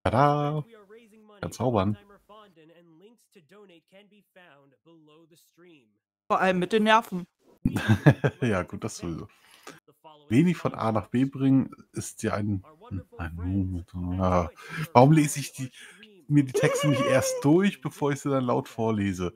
Tada! Kann zaubern. Vor allem mit den Nerven. Ja, gut, das sowieso. Wenig von A nach B bringen ist ja ein Moment. Ja. Warum lese ich mir die Texte nicht erst durch, bevor ich sie dann laut vorlese?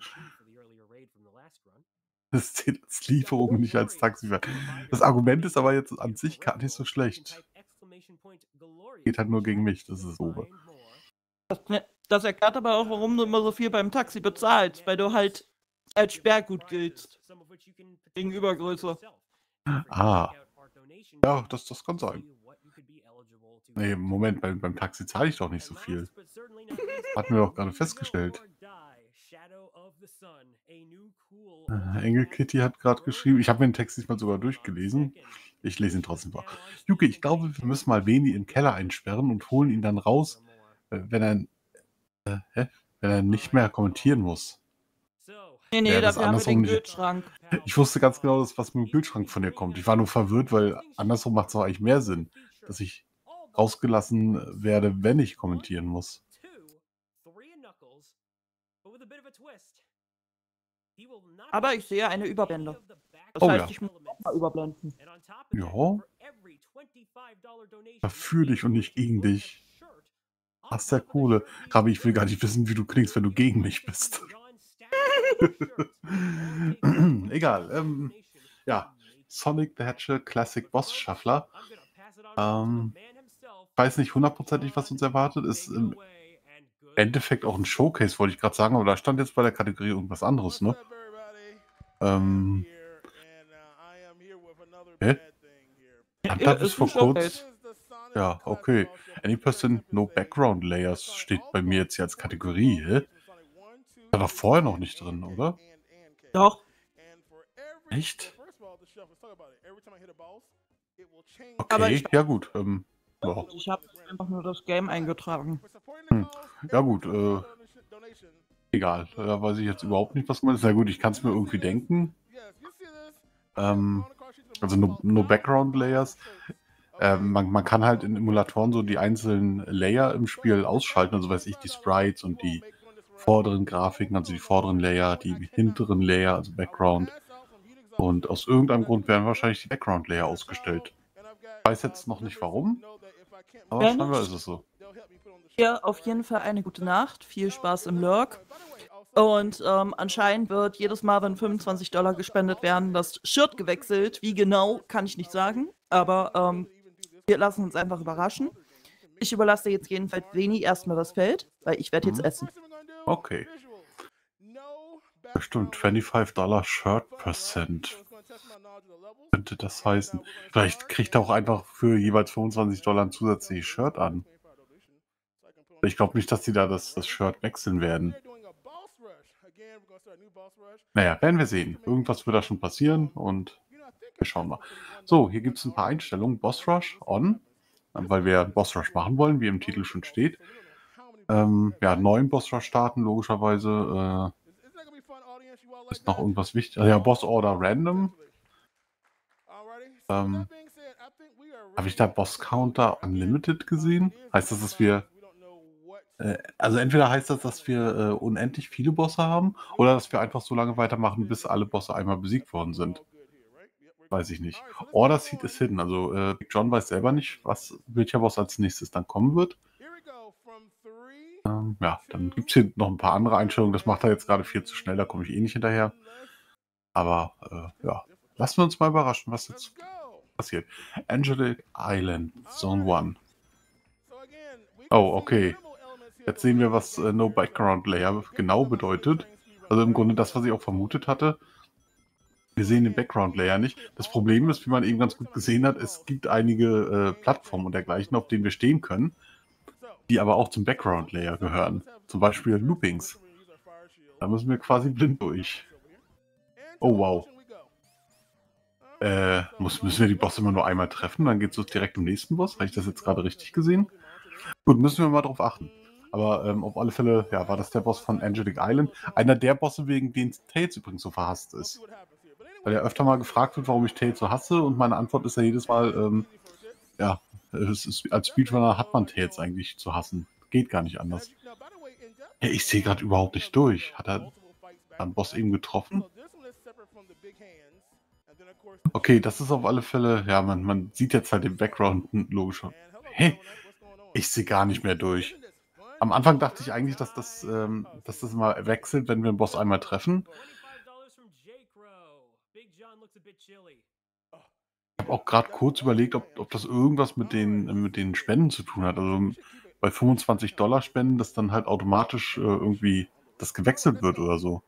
Das zählt als Lieferung, nicht als Taxifahrt. Das Argument ist aber jetzt an sich gar nicht so schlecht. Geht halt nur gegen mich, das ist Ober. Das erklärt aber auch, warum du immer so viel beim Taxi bezahlst, weil du halt als Sperrgut giltst. Gegenüber Größe. Ah. Ja, das kann sein. Nee, Moment, beim Taxi zahle ich doch nicht so viel. Hatten wir doch gerade festgestellt. Engel Kitty hat gerade geschrieben, ich habe mir den Text nicht mal sogar durchgelesen. Ich lese ihn trotzdem vor. Yuki, ich glaube, wir müssen mal Veni im Keller einsperren und holen ihn dann raus, wenn er nicht mehr kommentieren muss. Nee, Ja, das dafür haben wir den andersrum nicht. Kühlschrank. Ich wusste ganz genau, dass was mit dem Kühlschrank von dir kommt. Ich war nur verwirrt, weil andersrum macht es doch eigentlich mehr Sinn, dass ich rausgelassen werde, wenn ich kommentieren muss. Aber ich sehe eine Überblende. Das Oh heißt, ja. ich muss auch mal überblenden. Ja. Für dich und nicht gegen dich. Hast ja Kohle. Rabi, ich will gar nicht wissen, wie du klingst, wenn du gegen mich bist. Egal. Ja, Sonic the Hedgehog Classic Boss Shuffler. Weiß nicht hundertprozentig, was uns erwartet. Ist im Endeffekt auch ein Showcase, wollte ich gerade sagen, aber da stand jetzt bei der Kategorie irgendwas anderes, ne? Hä? Stand da bis vor kurz? Ja, okay. Any person, no background layers steht bei mir jetzt hier als Kategorie, hä? War doch vorher noch nicht drin, oder? Doch. Echt? Aber Okay, ja gut. Ja. ich habe einfach nur das Game eingetragen. Ja gut, egal. Da weiß ich jetzt überhaupt nicht, was man ist. Na gut, ich kann es mir irgendwie denken. Also no Background Layers. Man kann halt in Emulatoren so die einzelnen Layer im Spiel ausschalten, also weiß ich, die Sprites und die vorderen Grafiken, also die vorderen Layer, die hinteren Layer, also Background. Und aus irgendeinem Grund werden wahrscheinlich die Background Layer ausgestellt. Ich weiß jetzt noch nicht warum, aber Wenn scheinbar nicht, ist es so. dir auf jeden Fall eine gute Nacht. Viel Spaß im Lurk. Und anscheinend wird jedes Mal, wenn $25 gespendet werden, das Shirt gewechselt. Wie genau, kann ich nicht sagen. Aber wir lassen uns einfach überraschen. Ich überlasse jetzt jedenfalls Veni erstmal das Feld, weil ich werde jetzt essen. Okay. Bestimmt $25 Shirt Percent. Könnte das heißen? Vielleicht kriegt er auch einfach für jeweils $25 ein zusätzliches Shirt an. Ich glaube nicht, dass die da das Shirt wechseln werden. Naja, werden wir sehen. Irgendwas wird da schon passieren und wir schauen mal. So, hier gibt es ein paar Einstellungen. Boss Rush on, weil wir Boss Rush machen wollen, wie im Titel schon steht. Ja, neuen Boss Rush starten, logischerweise. Ist noch irgendwas wichtig? Also ja, Boss Order Random. Habe ich da Boss Counter Unlimited gesehen? Heißt das, dass wir also entweder heißt das, dass wir unendlich viele Bosse haben oder dass wir einfach so lange weitermachen, bis alle Bosse einmal besiegt worden sind. Weiß ich nicht. Order Seed ist hidden. Also Big John weiß selber nicht, welcher Boss als nächstes dann kommen wird. Ja, dann gibt es hier noch ein paar andere Einstellungen. Das macht er jetzt gerade viel zu schnell, da komme ich eh nicht hinterher. Aber ja, lassen wir uns mal überraschen, was jetzt passiert. Angelic Island, Zone 1. Oh, okay. Jetzt sehen wir, was No Background Layer genau bedeutet. Also im Grunde das, was ich auch vermutet hatte. Wir sehen den Background Layer nicht. Das Problem ist, wie man eben ganz gut gesehen hat, es gibt einige Plattformen und dergleichen, auf denen wir stehen können, die aber auch zum Background Layer gehören. Zum Beispiel Loopings. Da müssen wir quasi blind durch. Oh, wow. Müssen wir die Bosse immer nur einmal treffen, dann geht es direkt zum nächsten Boss? Habe ich das jetzt gerade richtig gesehen? Gut, müssen wir mal drauf achten. Aber auf alle Fälle, ja, war das der Boss von Angelic Island. Einer der Bosse, wegen denen Tails übrigens so verhasst ist. Weil er öfter mal gefragt wird, warum ich Tails so hasse. Und meine Antwort ist ja jedes Mal, ja, als Speedrunner hat man Tails eigentlich zu hassen. geht gar nicht anders. Ja, ich sehe gerade überhaupt nicht durch. Hat er einen Boss eben getroffen? Okay, das ist auf alle Fälle, ja, man sieht jetzt halt im Background logisch. Hä? Ich sehe gar nicht mehr durch. Am Anfang dachte ich eigentlich, dass das immer wechselt, wenn wir einen Boss einmal treffen. Ich habe auch gerade kurz überlegt, ob das irgendwas mit den Spenden zu tun hat. Also bei 25 $ Spenden, dass dann halt automatisch irgendwie das gewechselt wird oder so.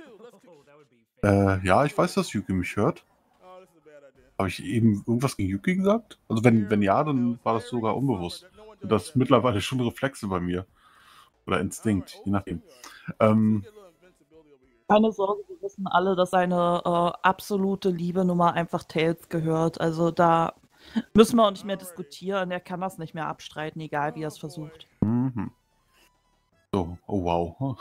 Ja, ich weiß, dass Yuki mich hört. Habe ich eben irgendwas gegen Yuki gesagt? Also wenn ja, dann war das sogar unbewusst. Das ist mittlerweile schon Reflexe bei mir. Oder Instinkt, je nachdem. Keine Sorge, wir wissen alle, dass seine absolute Liebe Nummer einfach Tails gehört. Also da müssen wir auch nicht mehr diskutieren. Er kann das nicht mehr abstreiten, egal wie er es versucht. Mhm. So, oh wow.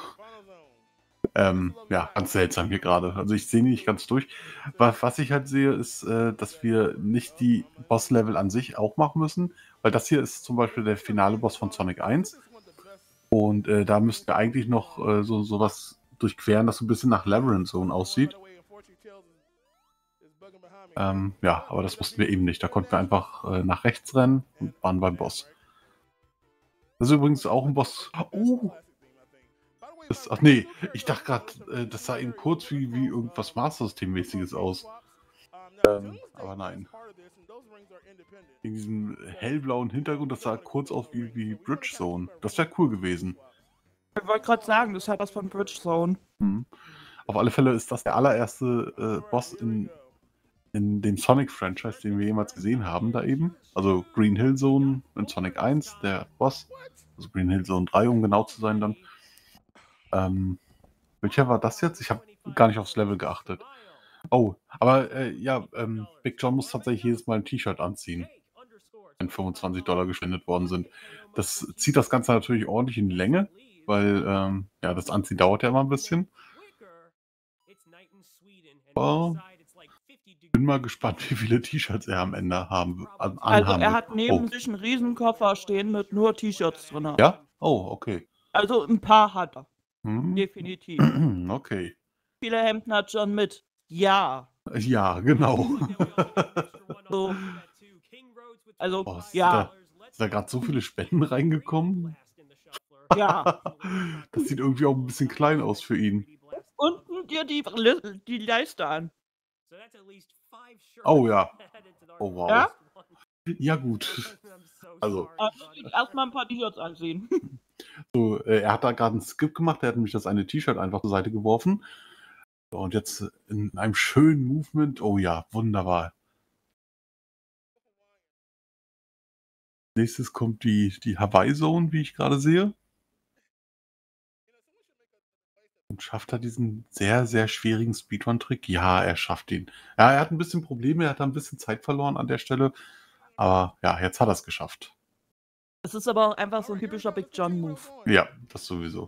Ja, ganz seltsam hier gerade. Also ich sehe nicht ganz durch. Was ich halt sehe, ist, dass wir nicht die Boss-Level an sich auch machen müssen, weil das hier ist zum Beispiel der finale Boss von Sonic 1. Und da müssten wir eigentlich noch sowas durchqueren, das so ein bisschen nach Labyrinth Zone aussieht. Ja, aber das mussten wir eben nicht. Da konnten wir einfach nach rechts rennen und waren beim Boss. Das ist übrigens auch ein Boss. Oh! Ach nee, ich dachte gerade, das sah eben kurz wie irgendwas Master System-mäßiges aus. Aber nein. In diesem hellblauen Hintergrund, das sah kurz aus wie Bridge Zone. Das wäre cool gewesen. Ich wollte gerade sagen, das hat was von Bridge Zone. Mhm. Auf alle Fälle ist das der allererste Boss in dem Sonic-Franchise, den wir jemals gesehen haben, da eben. Also Green Hill Zone in Sonic 1, der Boss. Also Green Hill Zone 3, um genau zu sein dann. Welcher war das jetzt? Ich habe gar nicht aufs Level geachtet. Oh, aber ja, Big John muss tatsächlich jedes Mal ein T-Shirt anziehen, wenn 25 $ gespendet worden sind. Das zieht das Ganze natürlich ordentlich in die Länge, weil ja, das Anziehen dauert ja immer ein bisschen. Aber bin mal gespannt, wie viele T-Shirts er am Ende anhaben Also er wird. hat neben sich einen Riesenkoffer stehen mit nur T-Shirts drin. Ja? Oh, okay. Also ein paar hat er. Hm. Definitiv. Okay. Viele Hemden hat John mit. Ja. Ja, genau. So. Also, Oh, ja. Sind da gerade so viele Spenden reingekommen? Ja. Das sieht irgendwie auch ein bisschen klein aus für ihn. Unten dir die Leiste an. Oh ja. Oh wow. Ja? Ja gut. Also, erstmal ein paar T-Shirts ansehen. so, er hat da gerade einen Skip gemacht, er hat nämlich das eine T-Shirt einfach zur Seite geworfen. Und jetzt in einem schönen Movement. Oh ja, wunderbar. Nächstes kommt die Hawaii Zone, wie ich gerade sehe. Und schafft er diesen sehr, sehr schwierigen Speedrun-Trick? Ja, er schafft ihn. Ja, er hat ein bisschen Probleme, er hat da ein bisschen Zeit verloren an der Stelle. Aber ja, jetzt hat er es geschafft. Es ist aber auch einfach so ein typischer Big John-Move. Ja, das sowieso.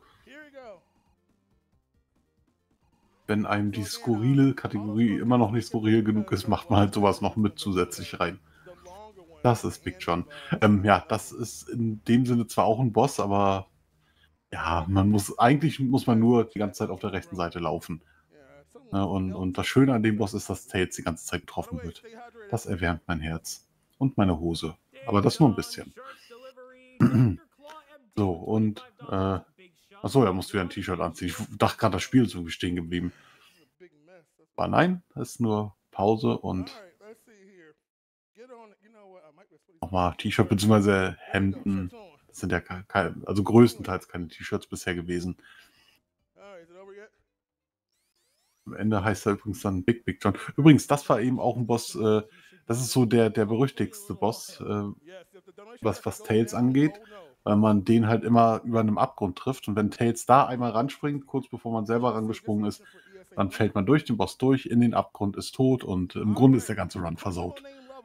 Wenn einem die skurrile Kategorie immer noch nicht skurril genug ist, macht man halt sowas noch mit zusätzlich rein. Das ist Big John. Ja, das ist in dem Sinne zwar auch ein Boss, aber ja, eigentlich muss man nur die ganze Zeit auf der rechten Seite laufen. Ne, und das Schöne an dem Boss ist, dass Tails die ganze Zeit getroffen wird. Das erwärmt mein Herz. Und meine Hose. Aber das nur ein bisschen. So, und achso, er muss wieder ein T-Shirt anziehen. Ich dachte gerade, das Spiel ist irgendwie stehen geblieben. Aber nein, das ist nur Pause und nochmal T-Shirt bzw. Hemden. Das sind ja also größtenteils keine T-Shirts bisher gewesen. Am Ende heißt er übrigens dann Big John. Übrigens, das war eben auch ein Boss, das ist so der berüchtigste Boss, was Tails angeht, weil man den halt immer über einem Abgrund trifft. Und wenn Tails da einmal ranspringt, kurz bevor man selber rangesprungen ist, dann fällt man durch den Boss durch, in den Abgrund, ist tot und im Grunde ist der ganze Run versaut.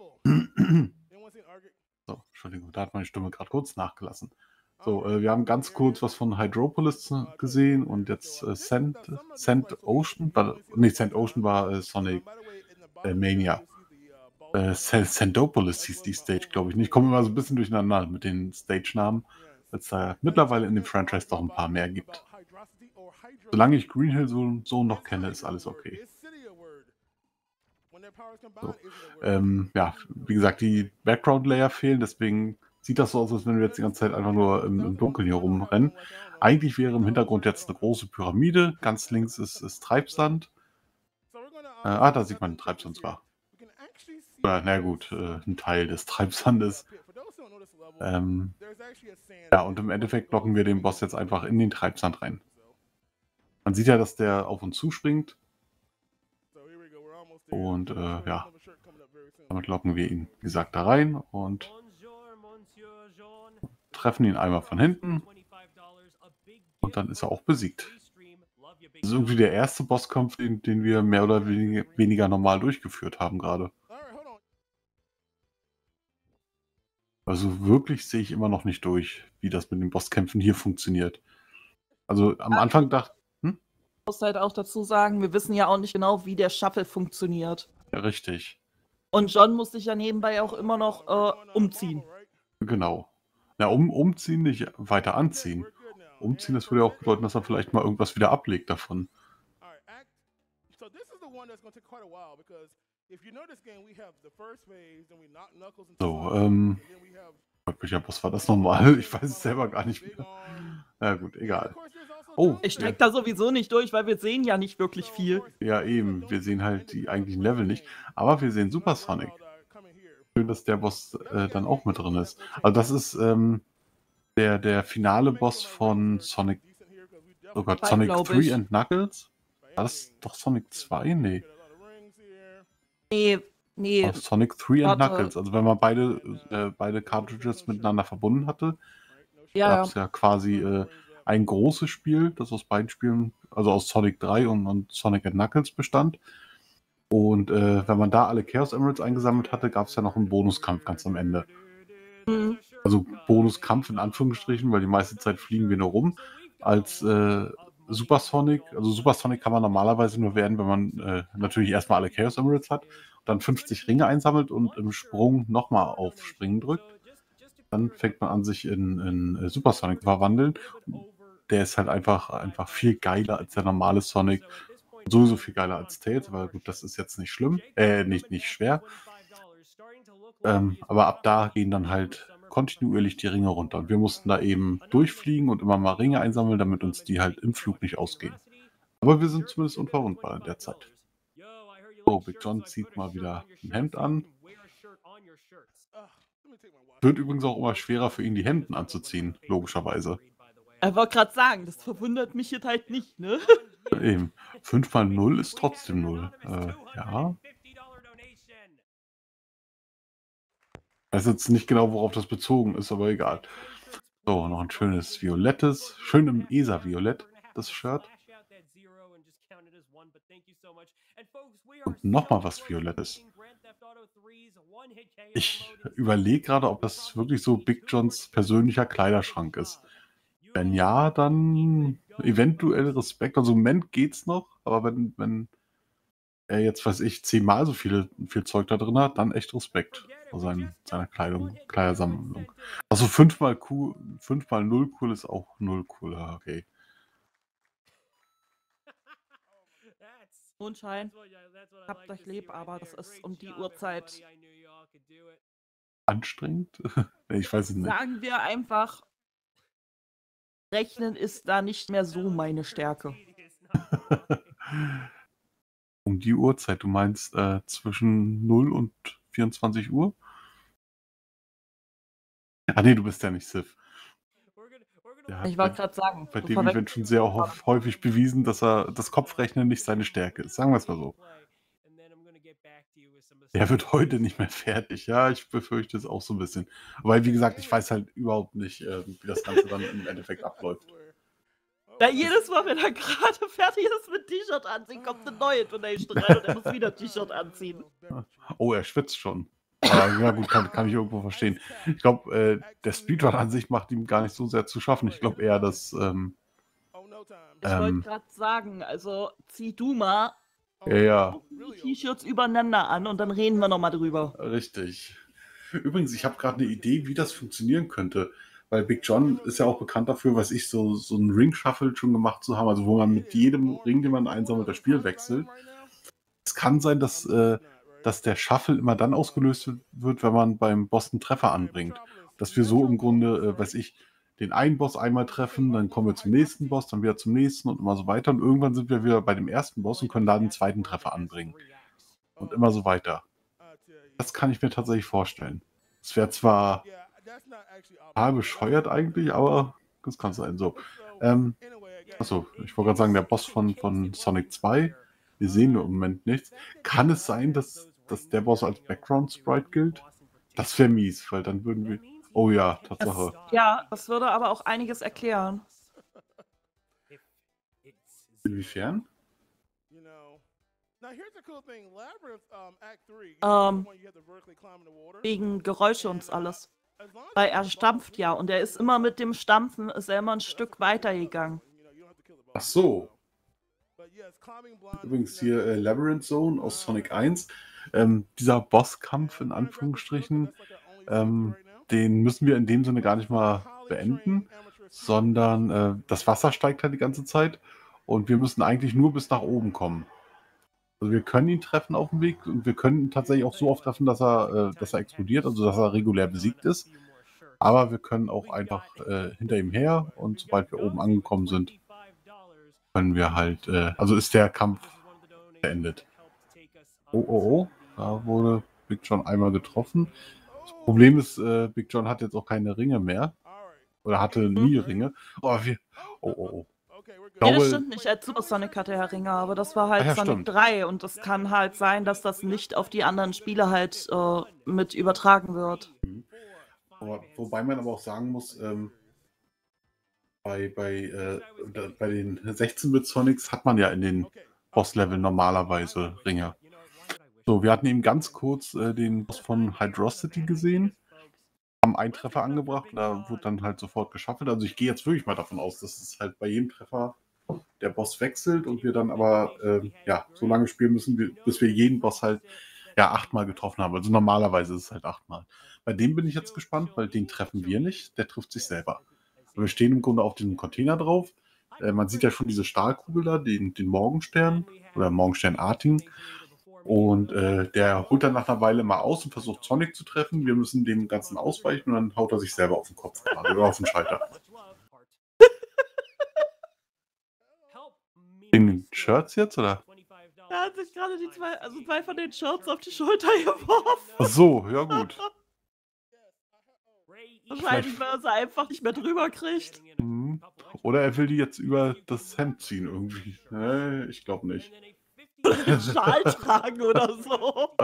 So, Entschuldigung, da hat meine Stimme gerade kurz nachgelassen. So, wir haben ganz kurz was von Hydropolis gesehen und jetzt Sand Ocean. Sand Ocean war Sonic Mania. Sandopolis hieß die Stage, glaube ich nicht. Ich komme immer so ein bisschen durcheinander mit den Stage-Namen. es da mittlerweile in dem Franchise doch ein paar mehr gibt. Solange ich Green Hill so noch kenne, ist alles okay. So. Ja, wie gesagt, die Background-Layer fehlen, deswegen sieht das so aus, als wenn wir jetzt die ganze Zeit einfach nur im Dunkeln hier rumrennen. Eigentlich wäre im Hintergrund jetzt eine große Pyramide, ganz links ist Treibsand. Da sieht man den Treibsand zwar. Na gut, ein Teil des Treibsandes. Ja, und im Endeffekt locken wir den Boss jetzt einfach in den Treibsand rein. Man sieht ja, dass der auf uns zuspringt. Und ja, damit locken wir ihn, wie gesagt, da rein und treffen ihn einmal von hinten. Und dann ist er auch besiegt. Das ist irgendwie der erste Bosskampf, den wir mehr oder weniger normal durchgeführt haben gerade. Also wirklich sehe ich immer noch nicht durch, wie das mit den Bosskämpfen hier funktioniert. Also am Anfang dachte ich, Ich muss halt auch dazu sagen, wir wissen ja auch nicht genau, wie der Shuffle funktioniert. ja, richtig. Und John muss sich ja nebenbei auch immer noch umziehen. Genau. Na, umziehen, nicht weiter anziehen. Umziehen, das würde ja auch bedeuten, dass er vielleicht mal irgendwas wieder ablegt davon. So, was war das nochmal? Ich weiß es selber gar nicht mehr. Na gut, egal. Oh, Ich steig da sowieso nicht durch, weil wir sehen ja nicht wirklich viel. Ja, eben. Wir sehen halt die eigentlichen Level nicht. Aber wir sehen Super Sonic. Schön, dass der Boss dann auch mit drin ist. Also das ist der finale Boss von Sonic. Oh Gott, Sonic 3 and Knuckles? War das doch Sonic 2? Nee. Nee. Oh, Sonic 3 and Knuckles. Also wenn man beide Cartridges miteinander verbunden hatte, gab es ja quasi ein großes Spiel, das aus beiden Spielen, also aus Sonic 3 und Sonic and Knuckles bestand. Und wenn man da alle Chaos Emeralds eingesammelt hatte, gab es ja noch einen Bonuskampf ganz am Ende. Mhm. Also Bonuskampf in Anführungsstrichen, weil die meiste Zeit fliegen wir nur rum. Als Super Sonic, also Super Sonic kann man normalerweise nur werden, wenn man natürlich erstmal alle Chaos Emeralds hat, dann 50 Ringe einsammelt und im Sprung nochmal auf Springen drückt. Dann fängt man an, sich in Super Sonic zu verwandeln. Der ist halt einfach viel geiler als der normale Sonic. Sowieso viel geiler als Tails, aber gut, das ist jetzt nicht schlimm. Nicht schwer. Aber ab da gehen dann halt kontinuierlich die Ringe runter. Und wir mussten da eben durchfliegen und immer mal Ringe einsammeln, damit uns die halt im Flug nicht ausgehen. Aber wir sind zumindest unverwundbar in der Zeit. Oh, Big John zieht mal wieder ein Hemd an. Wird übrigens auch immer schwerer für ihn, die Hemden anzuziehen, logischerweise. Ich wollte gerade sagen, das verwundert mich jetzt halt nicht, ne? Eben. 5 mal 0 ist trotzdem 0. Ja. Ich weiß jetzt nicht genau, worauf das bezogen ist, aber egal. So, noch ein schönes violettes, schön im ESA-Violett, das Shirt. Und nochmal was Violettes. Ich überlege gerade, ob das wirklich so Big Johns persönlicher Kleiderschrank ist. Wenn ja, dann eventuell Respekt. Also im Moment geht's noch, aber wenn er jetzt, weiß ich, 10-mal so viel Zeug da drin hat, dann echt Respekt vor seiner Kleidersammlung. Also 5 mal 0 cool ist auch 0 cool, okay. Mondschein, habt euch lieb, aber das ist um die Uhrzeit anstrengend? Ich weiß es nicht. Sagen wir einfach, Rechnen ist da nicht mehr so meine Stärke. Um die Uhrzeit, du meinst zwischen 0 und 24 Uhr? Ah nee, du bist ja nicht Sif. Ich wollte gerade sagen. Bei dem Event schon sehr häufig bewiesen, dass das Kopfrechnen nicht seine Stärke ist. Sagen wir es mal so. Der wird heute nicht mehr fertig. Ja, ich befürchte es auch so ein bisschen. Weil, wie gesagt, ich weiß halt überhaupt nicht, wie das Ganze dann im Endeffekt abläuft. Da jedes Mal, wenn er gerade fertig ist mit T-Shirt anziehen, kommt eine neue Donation rein und er muss wieder T-Shirt anziehen. Oh, er schwitzt schon. Aber ja gut, kann ich irgendwo verstehen. Ich glaube, der Speedrun an sich macht ihm gar nicht so sehr zu schaffen. Ich glaube eher, dass... ich wollte gerade sagen, also zieh du mal die T-Shirts übereinander an und dann reden wir nochmal drüber. Richtig. Übrigens, ich habe gerade eine Idee, wie das funktionieren könnte. weil Big John ist ja auch bekannt dafür, was ich so ein Ring-Shuffle schon gemacht zu haben, also wo man mit jedem Ring, den man einsammelt, das Spiel wechselt. Es kann sein, dass der Shuffle immer dann ausgelöst wird, wenn man beim Boss einen Treffer anbringt. Dass wir so im Grunde, weiß ich, den einen Boss einmal treffen, dann kommen wir zum nächsten Boss, dann wieder zum nächsten und immer so weiter. Und irgendwann sind wir wieder bei dem ersten Boss und können da den zweiten Treffer anbringen. Und immer so weiter. Das kann ich mir tatsächlich vorstellen. Es wäre zwar total bescheuert eigentlich, aber das kann sein. So. Achso, ich wollte gerade sagen, der Boss von Sonic 2, wir sehen nur im Moment nichts. Kann es sein, dass der Boss als Background Sprite gilt? Das wäre mies, weil dann würden wir. Oh ja, Tatsache. Das würde aber auch einiges erklären. Inwiefern? Wegen Geräusche und alles. Weil er stampft ja und er ist immer mit dem Stampfen, ist er immer ein Stück weiter gegangen. Ach so. Übrigens hier Labyrinth Zone aus Sonic 1. Dieser Bosskampf in Anführungsstrichen, den müssen wir in dem Sinne gar nicht mal beenden, sondern das Wasser steigt halt die ganze Zeit und wir müssen eigentlich nur bis nach oben kommen. Also wir können ihn treffen auf dem Weg und wir können ihn tatsächlich auch so oft treffen, dass er explodiert, also dass er regulär besiegt ist. Aber wir können auch einfach hinter ihm her und sobald wir oben angekommen sind, können wir halt, also ist der Kampf beendet. Oh, da wurde Big John einmal getroffen. Das Problem ist, Big John hat jetzt auch keine Ringe mehr. Oder hatte nie Ringe. Oh. Nee, das stimmt nicht. Als Super Sonic hatte er Ringe, aber das war halt Sonic 3 und es kann halt sein, dass das nicht auf die anderen Spiele halt mit übertragen wird. Wobei man aber auch sagen muss, bei den 16-Bit Sonics hat man ja in den Boss-Level normalerweise Ringe. So, wir hatten eben ganz kurz den Boss von Hydrocity gesehen, haben einen Treffer angebracht, da wurde dann halt sofort geschaffelt. Also ich gehe jetzt wirklich mal davon aus, dass es halt bei jedem Treffer der Boss wechselt und wir dann aber so lange spielen müssen, bis wir jeden Boss halt 8-mal getroffen haben. Also normalerweise ist es halt 8-mal. Bei dem bin ich jetzt gespannt, weil den treffen wir nicht, der trifft sich selber. Wir stehen im Grunde auf diesem Container drauf. Man sieht ja schon diese Stahlkugel da, den Morgenstern oder Morgensternartigen. Und der holt dann nach einer Weile mal aus und versucht Sonic zu treffen. Wir müssen dem Ganzen ausweichen und dann haut er sich selber auf den Kopf oder auf den Schalter. In den Shirts jetzt, oder? Er hat sich gerade zwei von den Shirts auf die Schulter geworfen. Ach so, ja gut. Wahrscheinlich, weil er sie einfach nicht mehr drüber kriegt. Oder er will die jetzt über das Hemd ziehen irgendwie. Nee, ich glaube nicht. Den Schal tragen oder so.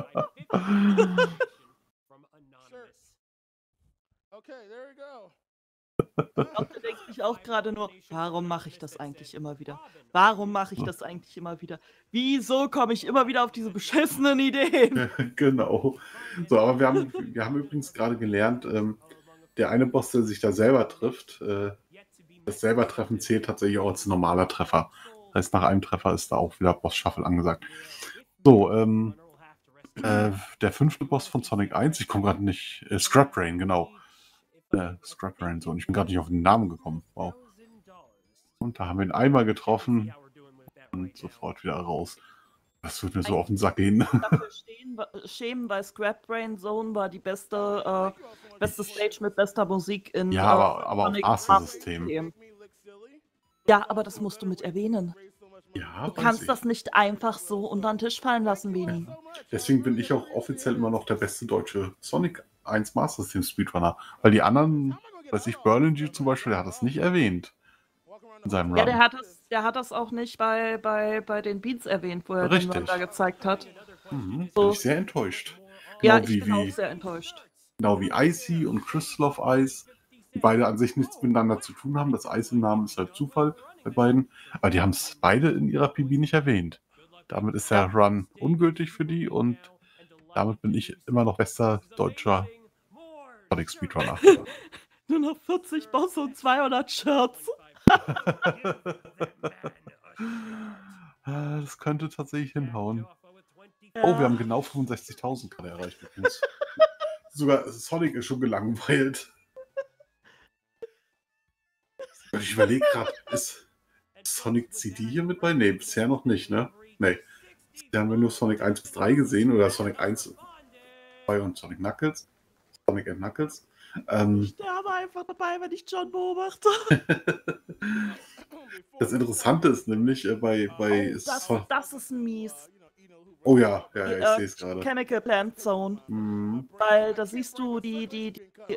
Da denke ich auch gerade nur, warum mache ich das eigentlich immer wieder? Warum mache ich das eigentlich immer wieder? Wieso komme ich immer wieder auf diese beschissenen Ideen? Genau. So, aber wir haben übrigens gerade gelernt, der eine Boss, der sich da selber trifft, das Selbertreffen zählt tatsächlich auch als normaler Treffer. Das heißt, nach einem Treffer ist da auch wieder Boss-Shuffle angesagt. So, der 5. Boss von Sonic 1, ich komme gerade nicht, Scrap Brain, genau. Scrap Brain, so, und ich bin gerade nicht auf den Namen gekommen. Wow. Und da haben wir ihn einmal getroffen und sofort wieder raus. Das wird mir so auf den Sack gehen. Dafür schämen, weil Scrap Brain Zone war die beste Stage mit bester Musik in ja, aber auf Master-System. Ja, aber das musst du mit erwähnen. Ja, du kannst das nicht einfach so unter den Tisch fallen lassen, Beni. Ja. Deswegen bin ich auch offiziell immer noch der beste deutsche Sonic 1 Master System Speedrunner. Weil die anderen, weiß ich, Berlingy zum Beispiel, der hat das nicht erwähnt. In seinem Run. Ja, der hat das auch nicht bei den Beats erwähnt, wo er den Run da gezeigt hat. Bin ich sehr enttäuscht. Genau ja, ich bin auch sehr enttäuscht. Genau wie Icy und Crystal of Ice, die beide an sich nichts miteinander zu tun haben. Das Ice im Namen ist halt Zufall bei beiden. Aber die haben es beide in ihrer PB nicht erwähnt. Damit ist der Run ungültig für die und damit bin ich immer noch bester deutscher Sonic Speedrunner. Nur noch 40 Bosse und 200 Shirts. Das könnte tatsächlich hinhauen. Ja. Oh, wir haben genau 65.000 gerade erreicht. Sogar Sonic ist schon gelangweilt. Ich überlege gerade, ist Sonic CD hier mit bei? Nee, bisher noch nicht, ne? Nee. Bisher haben wir nur Sonic 1 bis 3 gesehen oder Sonic 1, 2 und Sonic Knuckles. Sonic and Knuckles. Ich sterbe einfach dabei, wenn ich John beobachte. Das Interessante ist nämlich bei Das ist mies. Oh ja, Die ich sehe es gerade. Chemical Plant Zone. Mhm. Weil da siehst du die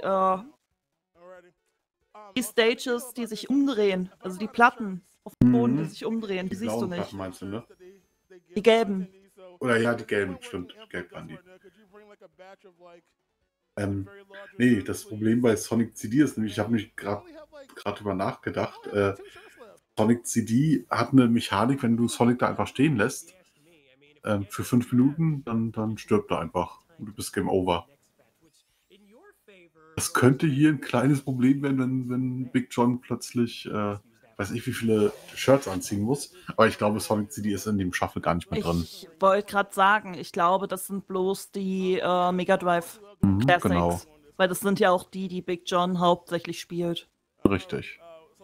Stages, die sich umdrehen. Also die Platten auf dem Boden, die sich umdrehen. Die siehst du blauen nicht. Platten meinst du, ne? Die gelben. Oder ja, die gelben, stimmt. Gelb waren die. Nee, das Problem bei Sonic CD ist nämlich, ich habe mich gerade drüber nachgedacht. Sonic CD hat eine Mechanik, wenn du Sonic da einfach stehen lässt, für 5 Minuten, dann stirbt er einfach und du bist Game Over. Das könnte hier ein kleines Problem werden, wenn Big John plötzlich, weiß ich, wie viele Shirts anziehen muss. Aber ich glaube, Sonic CD ist in dem Shuffle gar nicht mehr drin. Ich wollte gerade sagen, ich glaube, das sind bloß die Mega Drive Classics. Genau. Weil das sind ja auch die Big John hauptsächlich spielt. Richtig.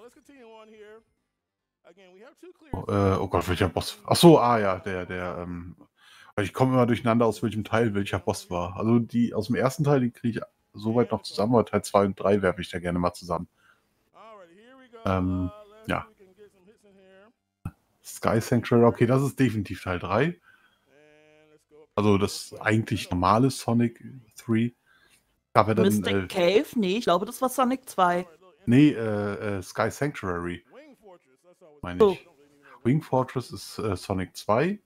Oh Gott, welcher Boss? Achso, ja, weil ich komme immer durcheinander, aus welchem Teil welcher Boss war. Also die aus dem ersten Teil, die kriege ich soweit noch zusammen, aber Teil 2 und 3 werfe ich da gerne mal zusammen. Ja. Sky Sanctuary, okay, das ist definitiv Teil 3. Also das eigentlich normale Sonic 3. Gab ja dann, Mystic Cave? Nee, ich glaube, das war Sonic 2. Nee, Sky Sanctuary. Meine ich. Wing Fortress ist Sonic 2.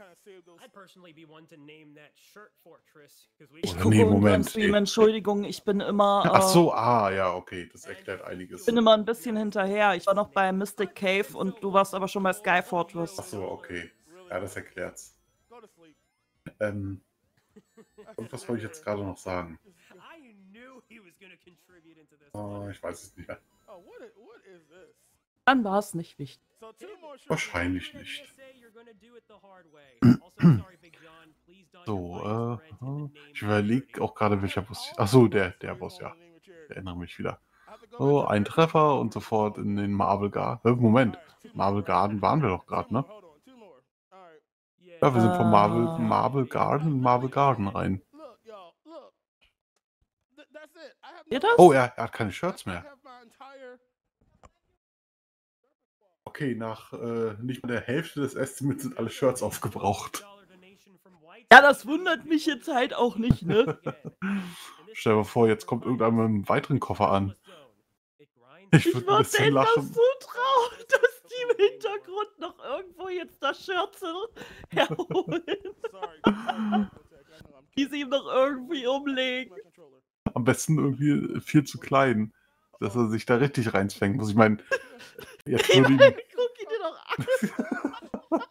Ich Oder gucke nee, unseren Moment. Stream, Entschuldigung, ich bin immer. Ach so, ja, okay, das erklärt einiges. Ich bin immer ein bisschen hinterher. Ich war noch bei Mystic Cave und du warst aber schon bei Sky Fortress. Ach so, okay. Ja, das erklärt's. Und was wollte ich jetzt gerade noch sagen? Oh, ich weiß es nicht mehr. Dann war es nicht wichtig. Wahrscheinlich nicht. So, ich überlege auch gerade, welcher Boss. Ach so, der Boss, ja. Ich erinnere mich wieder. So, ein Treffer und sofort in den Marble Garden. Moment, Marble Garden waren wir doch gerade, ne? Ja, wir sind vom Marble Garden rein. Ihr das? Oh, er hat keine Shirts mehr. Okay, nach nicht mal der Hälfte des Estimates sind alle Shirts aufgebraucht. Ja, das wundert mich jetzt halt auch nicht, ne? Stell dir vor, jetzt kommt irgendeiner mit einem weiteren Koffer an. Ich würde ein bisschen lachen. Das so traurig, dass die im Hintergrund noch irgendwo jetzt das Shirt herholen. Die sie ihm noch irgendwie umlegen. Am besten irgendwie viel zu klein, dass er sich da richtig reinzwängen muss. Ich meine, jetzt würde ihm... Guck ihn dir doch an.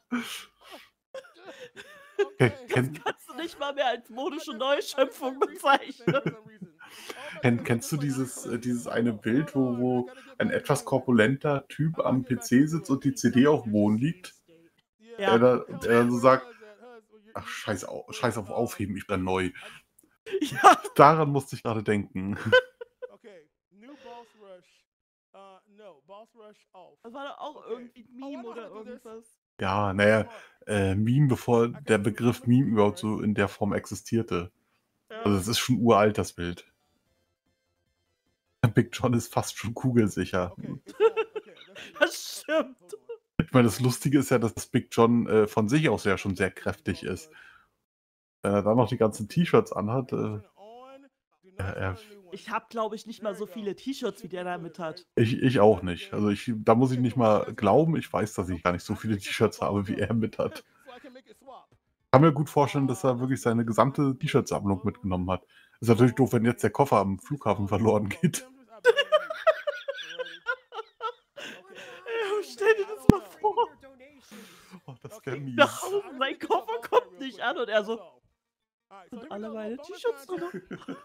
Okay, das kannst du nicht mal mehr als modische Neuschöpfung bezeichnen. Kennst du dieses eine Bild, wo ein etwas korpulenter Typ am PC sitzt und die CD auf dem Boden liegt? Ja. Der dann so sagt, ach, scheiß auf Aufheben, ich bin neu. Ja. Daran musste ich gerade denken. Das war doch auch irgendwie ein Meme oder irgendwas. Ja, naja, Meme, bevor der Begriff Meme überhaupt so in der Form existierte. Ja. Also es ist schon uralt, das Bild. Big John ist fast schon kugelsicher. Das stimmt. Ich meine, das Lustige ist ja, dass Big John von sich aus ja schon sehr kräftig ist. Wenn er dann noch die ganzen T-Shirts anhat, ich habe, glaube ich, nicht mal so viele T-Shirts, wie der damit hat. Ich auch nicht. Also da muss ich nicht mal glauben. Ich weiß, dass ich gar nicht so viele T-Shirts habe, wie er mit hat. Ich kann mir gut vorstellen, dass er wirklich seine gesamte T-Shirt-Sammlung mitgenommen hat. Ist natürlich doof, wenn jetzt der Koffer am Flughafen verloren geht. Stell dir das mal vor. Oh, das wäre mies. Sein Koffer kommt nicht an und er so... Sind alle meine T-Shirts drin?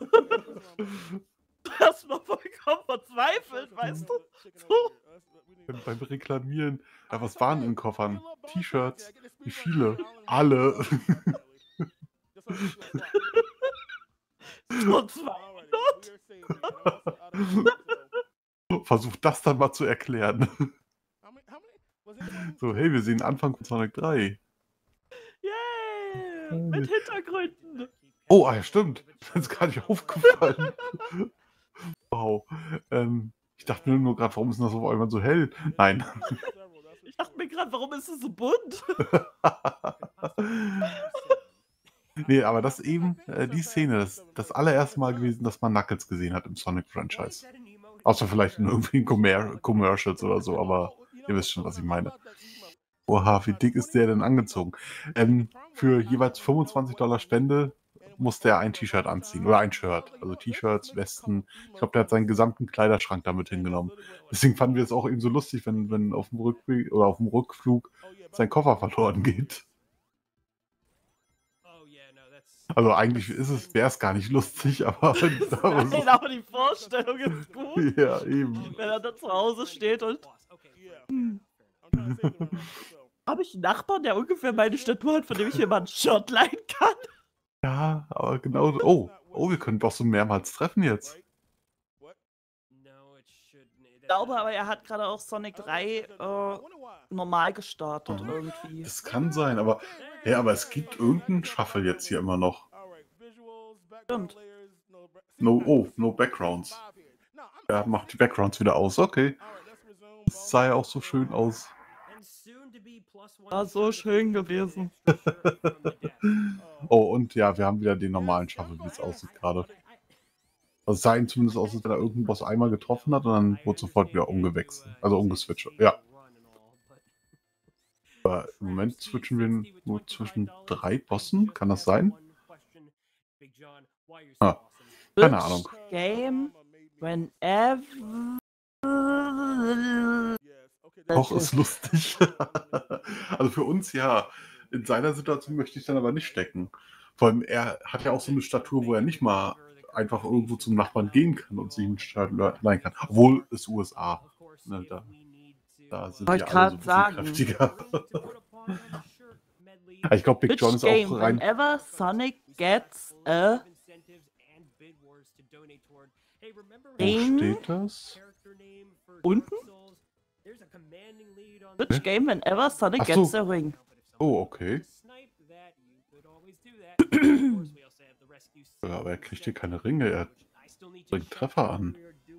Das war vollkommen verzweifelt, weißt du? So. Beim Reklamieren. Ja, was waren in Koffern? T-Shirts. Wie viele? Alle. So 200? versucht das dann mal zu erklären. So, hey, wir sehen Anfang von Sonic 3. Yay! Mit Hintergründen. Oh, ja, stimmt. Das ist gar nicht aufgefallen. Wow. Ich dachte mir nur gerade, warum ist das auf einmal so hell? Nein. Ich dachte mir gerade, warum ist es so bunt? Nee, aber das eben, die Szene, das allererste Mal gewesen, dass man Knuckles gesehen hat im Sonic-Franchise. Außer vielleicht in irgendwelchen Commercials oder so, aber ihr wisst schon, was ich meine. Oha, wie dick ist der denn angezogen? Für jeweils $25 Spende musste er ein T-Shirt anziehen oder ein Shirt. Also T-Shirts, Westen. Ich glaube, der hat seinen gesamten Kleiderschrank damit hingenommen. Deswegen fanden wir es auch eben so lustig, wenn auf dem Rückweg oder auf dem Rückflug sein Koffer verloren geht. Also eigentlich wäre es gar nicht lustig, aber Nein, aber die Vorstellung ist gut. ja, eben. Wenn er da zu Hause steht und habe ich einen Nachbarn, der ungefähr meine Statur hat, von dem ich mir mal ein Shirt leihen kann? Ja, aber genau so. Oh, wir können Bosso mehrmals treffen jetzt. Ich glaube aber, er hat gerade auch Sonic 3 normal gestartet irgendwie. Das kann sein, aber es gibt irgendeinen Shuffle jetzt hier immer noch. Stimmt. No Backgrounds. Er macht die Backgrounds wieder aus. Okay. Das sah ja auch so schön aus. War so schön gewesen. Oh, und ja, wir haben wieder den normalen Shuffle, wie es aussieht gerade. Also es sah ihm zumindest aus, als wenn er irgendeinen Boss einmal getroffen hat und dann wurde sofort wieder umgewechselt. Also umgeswitcht. Ja. Aber im Moment switchen wir nur zwischen 3 Bossen. Kann das sein? Keine Ahnung. Game whenever. Auch ist lustig. Also für uns ja. In seiner Situation möchte ich dann aber nicht stecken. Vor allem, er hat ja auch so eine Statur, wo er nicht mal einfach irgendwo zum Nachbarn gehen kann und sich einen Shirt leihen kann. Obwohl es USA. Ne, da sind Wollte die ich alle so grad ein bisschen sagen. kräftiger. Ich glaube, Big John ist Game auch rein. whenever Sonic gets a Wo steht das? unten? Which game whenever Sonic Ach so. gets a ring? Oh, okay. Ja, aber er kriegt hier keine Ringe. Er bringt Treffer an.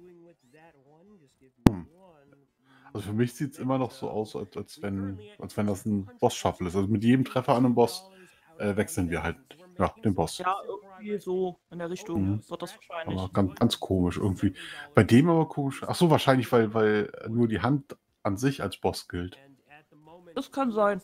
Also für mich sieht es immer noch so aus, als wenn das ein Boss-Shuffle ist. Also mit jedem Treffer an einem Boss wechseln wir halt den Boss. Ja, irgendwie so in der Richtung wird das wahrscheinlich. Aber ganz komisch irgendwie. Bei dem aber komisch. Ach so, wahrscheinlich, weil nur die Hand an sich als Boss gilt. Das kann sein.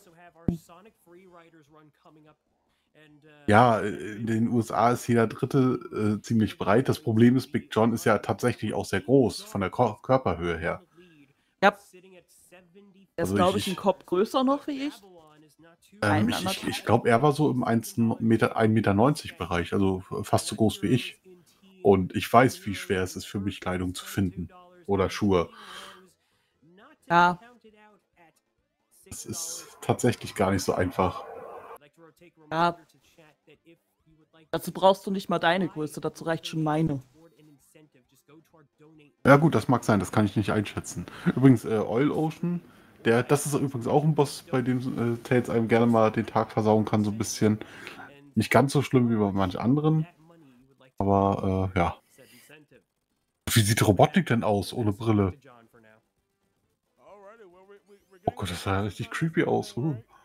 Ja, in den USA ist jeder Dritte ziemlich breit. Das Problem ist, Big John ist ja tatsächlich auch sehr groß von der Körperhöhe her. Ja. Er ist, Also glaube ich, ein Kopf größer noch wie ich. Ich glaube, er war so im 1,90 Meter Bereich, also fast so groß wie ich. Und ich weiß, wie schwer es ist für mich, Kleidung zu finden. Oder Schuhe. Ja. Das ist tatsächlich gar nicht so einfach. Ja. Dazu brauchst du nicht mal deine Größe, dazu reicht schon meine. Ja gut, das mag sein, das kann ich nicht einschätzen. Übrigens, Oil Ocean, das ist übrigens auch ein Boss, bei dem Tails einem gerne mal den Tag versauen kann, so ein bisschen. Nicht ganz so schlimm wie bei manch anderen, aber ja. Wie sieht Robotnik denn aus, ohne Brille? Oh Gott, das sah ja richtig creepy aus.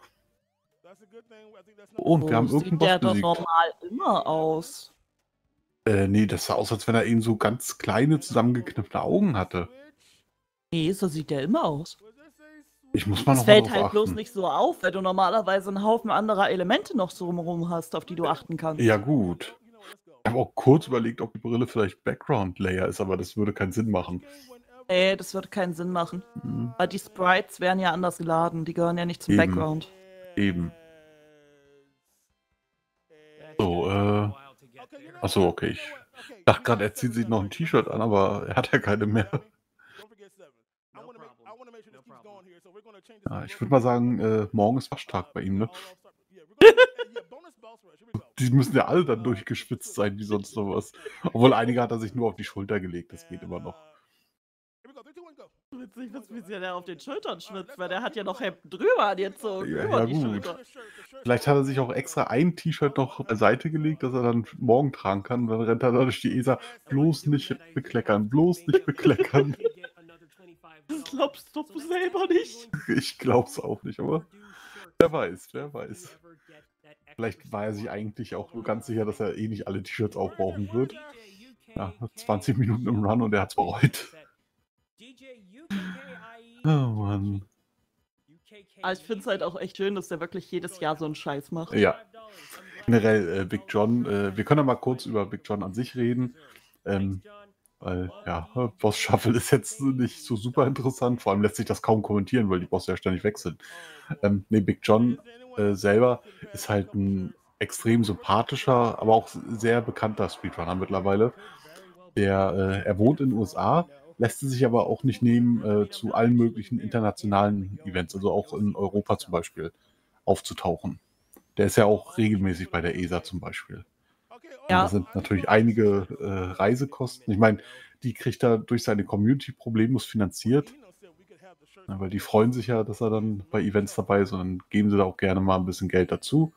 Und wir haben irgendeinen Boss besiegt. Der besiegt. doch normal immer aus. Nee, das sah aus, als wenn er eben so ganz kleine, zusammengekniffene Augen hatte. Nee, so sieht der immer aus. Ich muss mal noch Es mal fällt drauf halt achten. bloß nicht so auf, weil du normalerweise einen Haufen anderer Elemente noch so rumherum hast, auf die du achten kannst. Ja gut. Ich habe auch kurz überlegt, ob die Brille vielleicht Background Layer ist, aber das würde keinen Sinn machen. Nee, das würde keinen Sinn machen. Weil die Sprites werden ja anders geladen, die gehören ja nicht zum Eben. Background. Eben. So, achso, okay. Ich dachte gerade, er zieht sich noch ein T-Shirt an, aber er hat ja keine mehr. Ja, ich würde mal sagen, morgen ist Waschtag bei ihm, ne? Die müssen ja alle dann durchgeschwitzt sein, wie sonst sowas. Obwohl einige hat er sich nur auf die Schulter gelegt, das geht immer noch. witzig, wie sehr der auf den Schultern schwitzt, weil der hat ja noch Hemden drüber angezogen, Ja, über ja die gut. Schulter. Vielleicht hat er sich auch extra ein T-Shirt noch beiseite gelegt, das er dann morgen tragen kann. Dann rennt er da durch die ESA. Bloß nicht bekleckern, bloß nicht bekleckern. Das glaubst du selber nicht. Ich glaub's auch nicht, aber wer weiß, wer weiß. Vielleicht war er sich eigentlich auch nur ganz sicher, dass er eh nicht alle T-Shirts aufbrauchen wird. Ja, 20 Minuten im Run und er hat's bereut. Oh Mann. Aber ich finde es halt auch echt schön, dass der wirklich jedes Jahr so einen Scheiß macht. Ja. Generell Big John, wir können ja mal kurz über Big John an sich reden. Weil, ja, Boss Shuffle ist jetzt nicht so super interessant. Vor allem lässt sich das kaum kommentieren, weil die Bosse ja ständig wechseln. Nee, Big John selber ist halt ein extrem sympathischer, aber auch sehr bekannter Speedrunner mittlerweile. Er wohnt in den USA, lässt es sich aber auch nicht nehmen, zu allen möglichen internationalen Events, also auch in Europa zum Beispiel, aufzutauchen. Der ist ja auch regelmäßig bei der ESA zum Beispiel. Ja. Das sind natürlich einige Reisekosten. Ich meine, die kriegt er durch seine Community problemlos finanziert. Ja, weil die freuen sich ja, dass er dann bei Events dabei ist und dann geben sie da auch gerne mal ein bisschen Geld dazu.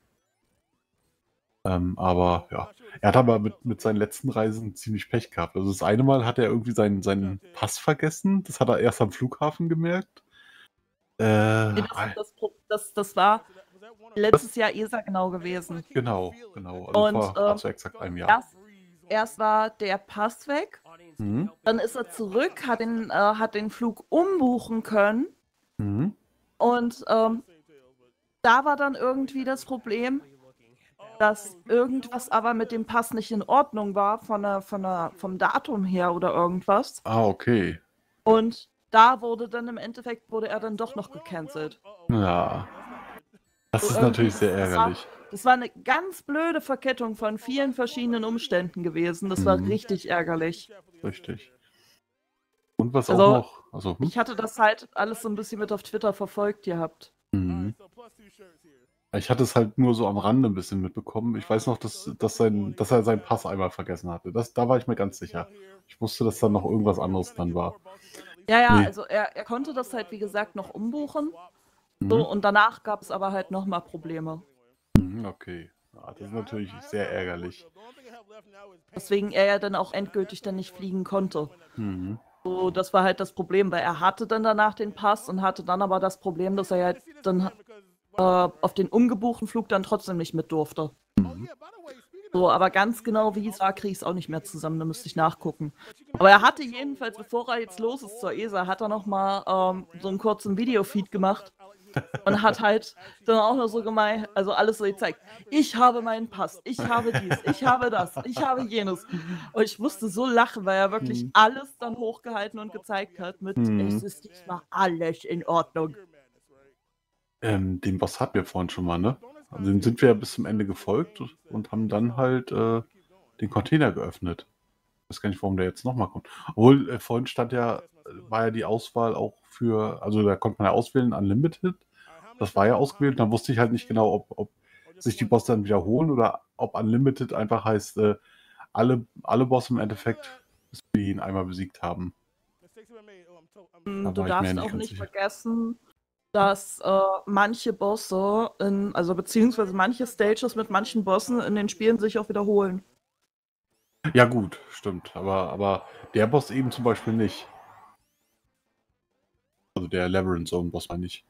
Aber ja, er hat aber mit seinen letzten Reisen ziemlich Pech gehabt. Also das eine Mal hat er irgendwie seinen Pass vergessen. Das hat er erst am Flughafen gemerkt. Nee, das war letztes Jahr ESA genau gewesen. Genau. Also Und vor exakt einem Jahr. erst war der Pass weg, dann ist er zurück, hat den Flug umbuchen können und da war dann irgendwie das Problem, dass irgendwas aber mit dem Pass nicht in Ordnung war vom Datum her oder irgendwas. Ah, okay. Und da wurde er dann doch noch gecancelt. Ja. Das ist natürlich sehr ärgerlich. Das war eine ganz blöde Verkettung von vielen verschiedenen Umständen gewesen. Das war richtig ärgerlich. Richtig. Und was Also, auch noch... Also, ich hatte das halt alles so ein bisschen mit auf Twitter verfolgt gehabt. Ich hatte es halt nur so am Rande ein bisschen mitbekommen. Ich weiß noch, dass er seinen Pass einmal vergessen hatte. Da war ich mir ganz sicher. Ich wusste, dass da noch irgendwas anderes dann war. Ja, Nee. also er konnte das halt, wie gesagt, noch umbuchen. So, und danach gab es aber halt nochmal Probleme. Okay. Ja, das ist natürlich sehr ärgerlich. Weswegen er ja dann auch endgültig dann nicht fliegen konnte. So, das war halt das Problem, weil er hatte dann danach den Pass und hatte dann aber das Problem, dass er ja dann auf den umgebuchten Flug dann trotzdem nicht mit durfte. So, aber ganz genau wie es war, kriege ich es auch nicht mehr zusammen, da müsste ich nachgucken. Aber er hatte jedenfalls, bevor er jetzt los ist zur ESA, hat er nochmal so einen kurzen Videofeed gemacht und hat halt dann auch noch so gemeint, also alles so gezeigt. Ich habe meinen Pass, ich habe dies, ich habe das, ich habe jenes. Und ich musste so lachen, weil er wirklich alles dann hochgehalten und gezeigt hat mit, es ist diesmal alles in Ordnung. Den Boss hatten wir vorhin schon mal, ne? Also dem sind wir ja bis zum Ende gefolgt und haben dann halt den Container geöffnet. Ich weiß gar nicht, warum der jetzt nochmal kommt. Obwohl, vorhin war ja die Auswahl auch also da konnte man ja auswählen, Unlimited. Das war ja ausgewählt. Dann wusste ich halt nicht genau, ob sich die Bosse dann wiederholen oder ob Unlimited einfach heißt, alle Bosse im Endeffekt, bis wir ihn einmal besiegt haben. Du darfst auch nicht vergessen, dass manche Bosse, beziehungsweise manche Stages mit manchen Bossen in den Spielen sich auch wiederholen. Ja gut, stimmt. Aber der Boss eben zum Beispiel nicht. Also der Labyrinth Zone Boss meine ich.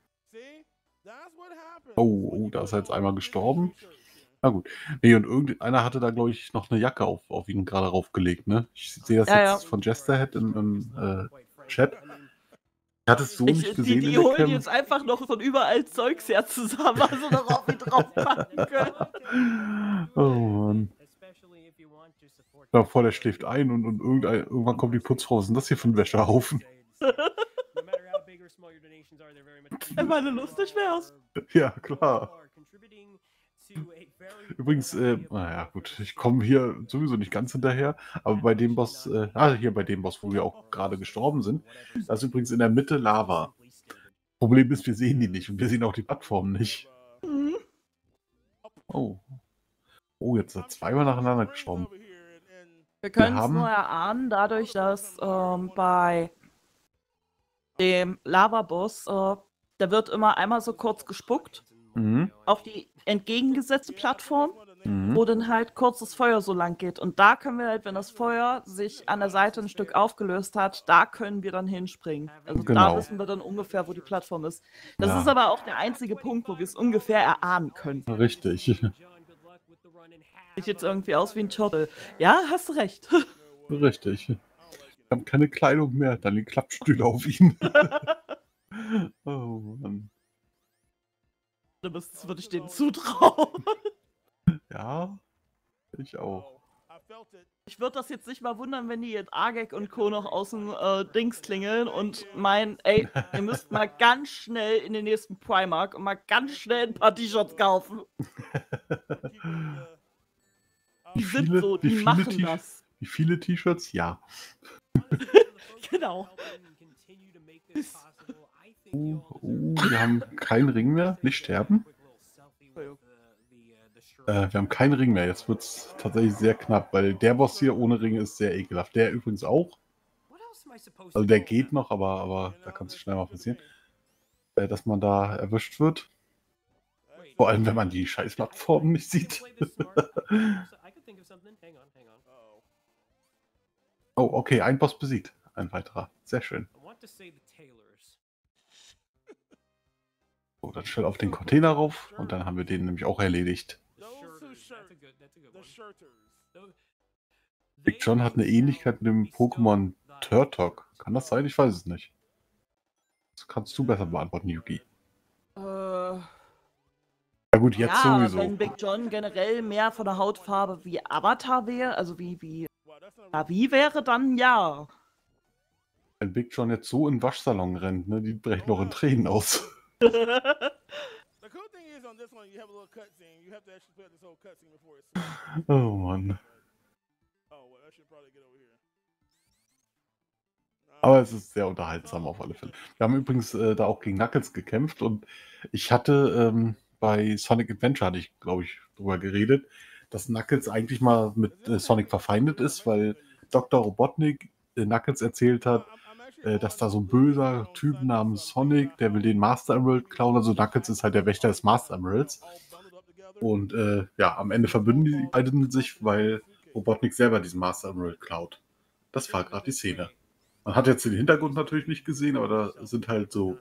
Oh, da ist er jetzt einmal gestorben. Na gut. Nee, und irgendeiner hatte da, glaube ich, noch eine Jacke auf ihn gerade raufgelegt, ne? Ich sehe das jetzt von Jesterhead im Chat. Ich hatte es so nicht gesehen. Die holen jetzt einfach noch von überall Zeugs her zusammen, also darauf wie drauf packen können. Oh Mann. Ja, vor der schläft ein und irgendwann kommt die Putzfrau. Was ist denn das hier für ein Wäschehaufen? Ich meine, lustig wär's. Ja, klar. Übrigens, naja, gut, ich komme hier sowieso nicht ganz hinterher, aber bei dem Boss, bei dem Boss, wo wir auch gerade gestorben sind, da ist übrigens in der Mitte Lava. Problem ist, wir sehen die nicht und wir sehen auch die Plattform nicht. Oh, jetzt ist er zweimal nacheinander gestorben. Wir können es nur erahnen, dadurch, dass bei dem Lava-Boss, da wird immer einmal so kurz gespuckt Mhm. auf die entgegengesetzte Plattform, Mhm. wo dann halt kurz das Feuer so lang geht. Und da können wir halt, wenn das Feuer sich an der Seite ein Stück aufgelöst hat, da können wir dann hinspringen. Also da Genau. wissen wir dann ungefähr, wo die Plattform ist. Das ist Ja, aber auch der einzige Punkt, wo wir es ungefähr erahnen können. richtig. Sieht jetzt irgendwie aus wie ein Turtle. Ja, hast du recht. Richtig. Wir haben keine Kleidung mehr, dann die Klappstühle auf ihn. Oh Mann. Das würde ich denen zutrauen. Ja, ich auch. Ich würde das jetzt nicht mal wundern, wenn die jetzt Agek und Co. noch aus dem Dings klingeln und meinen, ey, ihr müsst mal ganz schnell in den nächsten Primark und mal ganz schnell ein paar T-Shirts kaufen. Die sind so, die machen das. Wie viele T-Shirts? Ja. Genau. Wir haben keinen Ring mehr. Nicht sterben. Wir haben keinen Ring mehr. Jetzt wird es tatsächlich sehr knapp, weil der Boss hier ohne Ring ist sehr ekelhaft. Der übrigens auch. Also der geht noch, aber da kann es schnell mal passieren, dass man da erwischt wird. Vor allem, wenn man die Scheißplattformen nicht sieht. Oh, okay, ein Boss besiegt. Ein weiterer. Sehr schön. So, dann schnell auf den Container rauf und dann haben wir den nämlich auch erledigt. Big John hat eine Ähnlichkeit mit dem Pokémon Turtok. Kann das sein? Ich weiß es nicht. Das kannst du besser beantworten, Yuki. Ja gut, jetzt ja, sowieso. wenn Big John generell mehr von der Hautfarbe wie Avatar wäre, also wie wäre, dann ja. Wenn Big John jetzt so in den Waschsalon rennt, ne, die brechen noch in Tränen aus. Oh Mann. Aber es ist sehr unterhaltsam auf alle Fälle. Wir haben übrigens da auch gegen Knuckles gekämpft und ich hatte bei Sonic Adventure, hatte ich glaube ich drüber geredet, dass Knuckles eigentlich mal mit Sonic verfeindet ist, weil Dr. Robotnik Knuckles erzählt hat, dass da so ein böser Typ namens Sonic, der will den Master Emerald klauen. Also Knuckles ist halt der Wächter des Master Emeralds. Und ja, am Ende verbünden die beiden sich, weil Robotnik selber diesen Master Emerald klaut. Das war gerade die Szene. Man hat jetzt den Hintergrund natürlich nicht gesehen, aber da sind halt so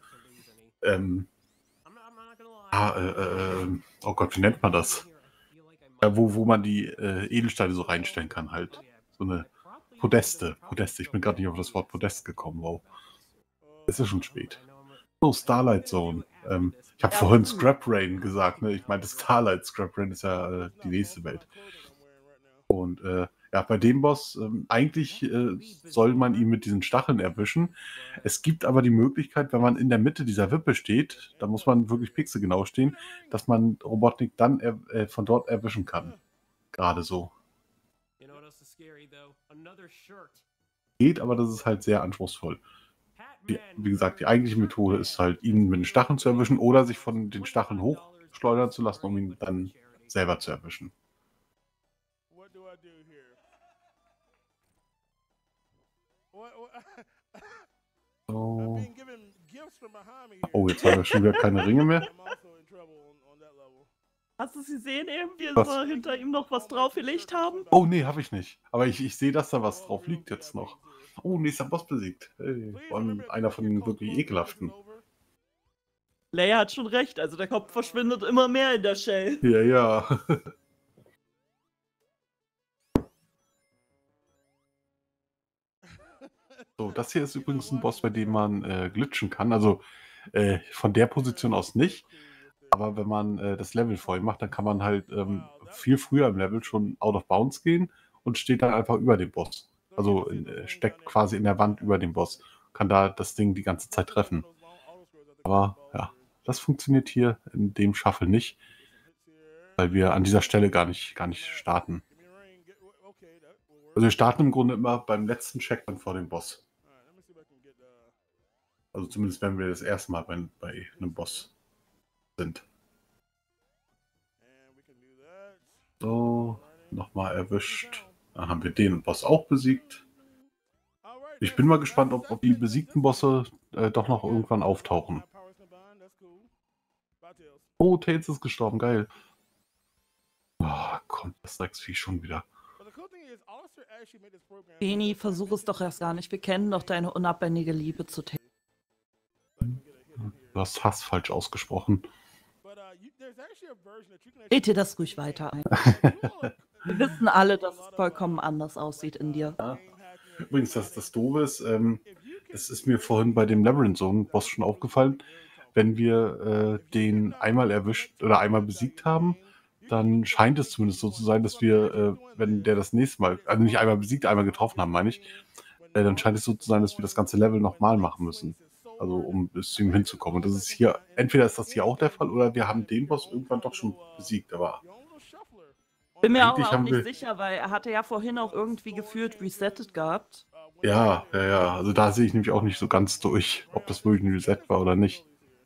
oh Gott, wie nennt man das? Wo man die Edelsteine so reinstellen kann halt. So eine Podeste. Ich bin gerade nicht auf das Wort Podest gekommen. Wow. Es ist schon spät. So, Starlight Zone. Ich habe vorhin Scrap Rain gesagt. Ne? Ich meinte Starlight. Scrap Rain ist ja die nächste Welt. Und ja, bei dem Boss, eigentlich soll man ihn mit diesen Stacheln erwischen. Es gibt aber die Möglichkeit, wenn man in der Mitte dieser Wippe steht, da muss man wirklich pixelgenau stehen, dass man Robotnik dann von dort erwischen kann. Gerade so. Geht, aber das ist halt sehr anspruchsvoll. Wie gesagt, die eigentliche Methode ist halt, ihn mit den Stacheln zu erwischen oder sich von den Stacheln hochschleudern zu lassen, um ihn dann selber zu erwischen. So. Oh, jetzt haben wir schon wieder keine Ringe mehr. Hast du sie gesehen eben, wie sie hinter ihm noch was draufgelegt haben? Oh, nee, habe ich nicht. Aber ich sehe, dass da was drauf liegt jetzt noch. Oh, nächster Boss besiegt. Hey, einer von den wirklich ekelhaften. Leia hat schon recht, also der Kopf verschwindet immer mehr in der Shell. Ja, ja. So, das hier ist übrigens ein Boss, bei dem man glitschen kann. Also von der Position aus nicht. Aber wenn man das Level voll macht, dann kann man halt viel früher im Level schon out of bounds gehen und steht dann einfach über dem Boss. Also steckt quasi in der Wand über dem Boss. Kann da das Ding die ganze Zeit treffen. Aber ja, das funktioniert hier in dem Shuffle nicht, weil wir an dieser Stelle gar nicht starten. Also wir starten im Grunde immer beim letzten Checkpoint vor dem Boss. Also zumindest wenn wir das erste Mal bei einem Boss sind. So, nochmal erwischt. Dann haben wir den Boss auch besiegt. Ich bin mal gespannt, ob die besiegten Bosse doch noch irgendwann auftauchen. Oh, Tails ist gestorben, geil. Oh, kommt das Drecksvieh schon wieder. Beni, versuch es doch erst gar nicht. Wir kennen doch deine unabhängige Liebe zu Tails. Du hast Hass falsch ausgesprochen. Red dir das ruhig weiter ein. Wir wissen alle, dass es vollkommen anders aussieht in dir. Ja. Übrigens, das Doofe ist, es ist mir vorhin bei dem Labyrinth Zone Boss schon aufgefallen, wenn wir den einmal erwischt oder einmal besiegt haben, dann scheint es zumindest so zu sein, dass wir, wenn der das nächste Mal, also nicht einmal besiegt, einmal getroffen haben, meine ich, dann scheint es so zu sein, dass wir das ganze Level nochmal machen müssen. Also um bis zu ihm hinzukommen. Und das ist hier, entweder ist das hier auch der Fall oder wir haben den Boss irgendwann doch schon besiegt, aber Bin mir eigentlich auch haben nicht wir- sicher, weil er hatte ja vorhin auch irgendwie gefühlt resettet gehabt. ja. Also da sehe ich nämlich auch nicht so ganz durch, ob das wirklich ein Reset war oder nicht.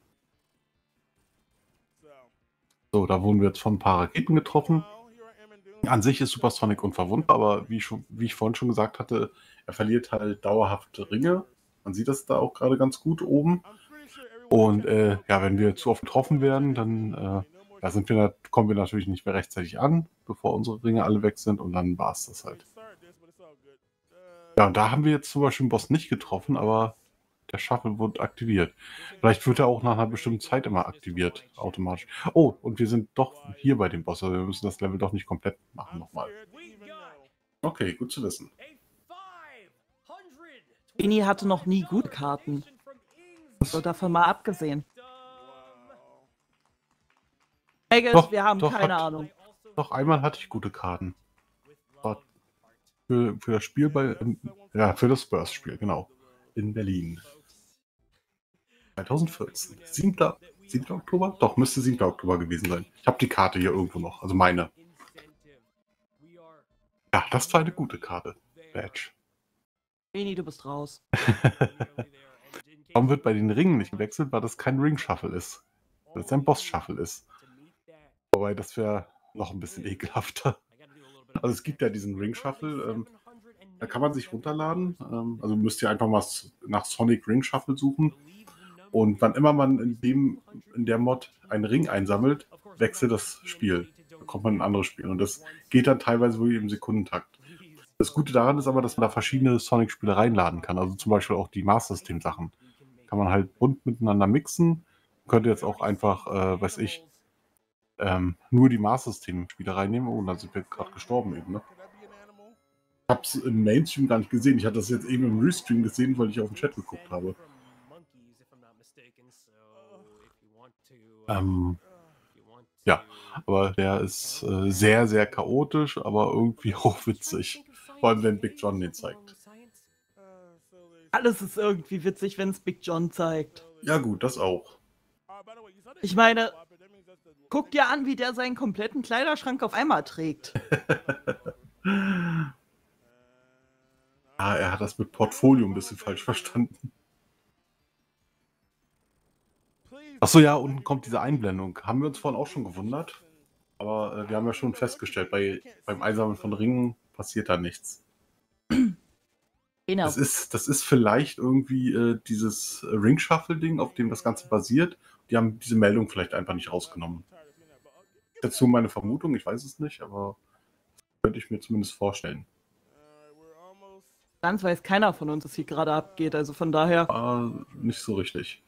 So, da wurden wir jetzt von ein paar Raketen getroffen. An sich ist Supersonic unverwundbar, aber wie ich vorhin schon gesagt hatte, er verliert halt dauerhaft Ringe. Man sieht das da auch gerade ganz gut oben. Und ja, wenn wir zu oft getroffen werden, dann kommen wir natürlich nicht mehr rechtzeitig an, bevor unsere Ringe alle weg sind und dann war es das halt. Ja, und da haben wir jetzt zum Beispiel den Boss nicht getroffen, aber der Shuffle wurde aktiviert. Vielleicht wird er auch nach einer bestimmten Zeit immer aktiviert, automatisch. Oh, und wir sind doch hier bei dem Boss, also wir müssen das Level doch nicht komplett machen nochmal. Okay, gut zu wissen. Beni hatte noch nie gute Karten. So davon mal abgesehen. Vegas, Doch, wir haben doch, keine Ahnung. Doch, einmal hatte ich gute Karten. War für das Spiel für das Spurs-Spiel, genau. In Berlin. 2014. 7. Oktober? Doch, müsste 7. Oktober gewesen sein. Ich habe die Karte hier irgendwo noch, also meine. Ja, das war eine gute Karte. Badge. Beni, du bist raus. Warum wird bei den Ringen nicht gewechselt? Weil das kein Ring-Shuffle ist. Weil es ein Boss-Shuffle ist. Wobei, das wäre noch ein bisschen ekelhafter. Also es gibt ja diesen Ring-Shuffle, da kann man sich runterladen. Also müsst ihr einfach mal nach Sonic Ring Shuffle suchen. Und wann immer man in der Mod einen Ring einsammelt, wechselt das Spiel. Da kommt man in ein anderes Spiel. Und das geht dann teilweise wirklich im Sekundentakt. Das Gute daran ist aber, dass man da verschiedene Sonic-Spiele reinladen kann. Also zum Beispiel auch die Master System-Sachen. Kann man halt bunt miteinander mixen. Könnte jetzt auch einfach, nur die Master System-Spiele reinnehmen. Oh, da sind wir gerade gestorben eben, ne? Ich habe es im Mainstream gar nicht gesehen. Ich hatte das jetzt eben im Restream gesehen, weil ich auf den Chat geguckt habe. Ja, aber der ist sehr, sehr chaotisch, aber irgendwie auch witzig. Vor allem, wenn Big John den zeigt. Alles ist irgendwie witzig, wenn es Big John zeigt. Ja gut, das auch. Ich meine, guck dir an, wie der seinen kompletten Kleiderschrank auf einmal trägt. Er hat das mit Portfolio ein bisschen falsch verstanden. Achso, ja, unten kommt diese Einblendung. Haben wir uns vorhin auch schon gewundert. Aber wir haben ja schon festgestellt, beim Einsammeln von Ringen passiert da nichts. Genau. Das ist vielleicht irgendwie dieses Ring-Shuffle-Ding, auf dem das Ganze basiert. Die haben diese Meldung vielleicht einfach nicht rausgenommen. Dazu meine Vermutung, ich weiß es nicht, aber das könnte ich mir zumindest vorstellen. Ganz weiß keiner von uns, was hier gerade abgeht, also von daher. Nicht so richtig.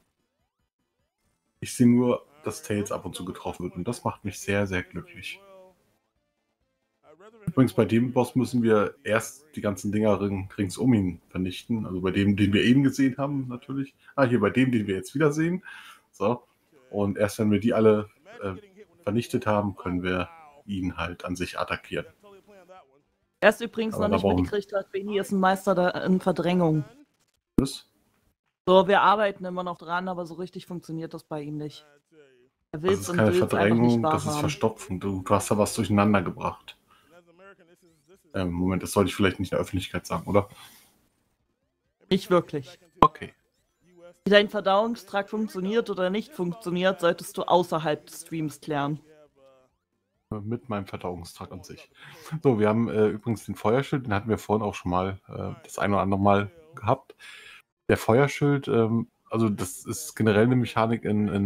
Ich sehe nur, dass Tails ab und zu getroffen wird und das macht mich sehr, sehr glücklich. Übrigens, bei dem Boss müssen wir erst die ganzen Dinger rings um ihn vernichten. Also bei dem, den wir eben gesehen haben, natürlich. Hier bei dem, den wir jetzt wieder sehen. So. Und erst wenn wir die alle vernichtet haben, können wir ihn halt an sich attackieren. Er ist übrigens noch nicht mitgekriegt hat, Beni ist ein Meister in Verdrängung. Was? So, wir arbeiten immer noch dran, aber so richtig funktioniert das bei ihm nicht. Er will Das ist keine Verdrängung, das ist Verstopfen. Du hast da was durcheinander gebracht. Moment, das sollte ich vielleicht nicht in der Öffentlichkeit sagen, oder? Nicht wirklich. Okay. Wie dein Verdauungstrakt funktioniert oder nicht funktioniert, solltest du außerhalb des Streams klären. Mit meinem Verdauungstrakt an sich. So, wir haben übrigens den Feuerschild, den hatten wir vorhin auch schon mal das ein oder andere Mal gehabt. Der Feuerschild, also das ist generell eine Mechanik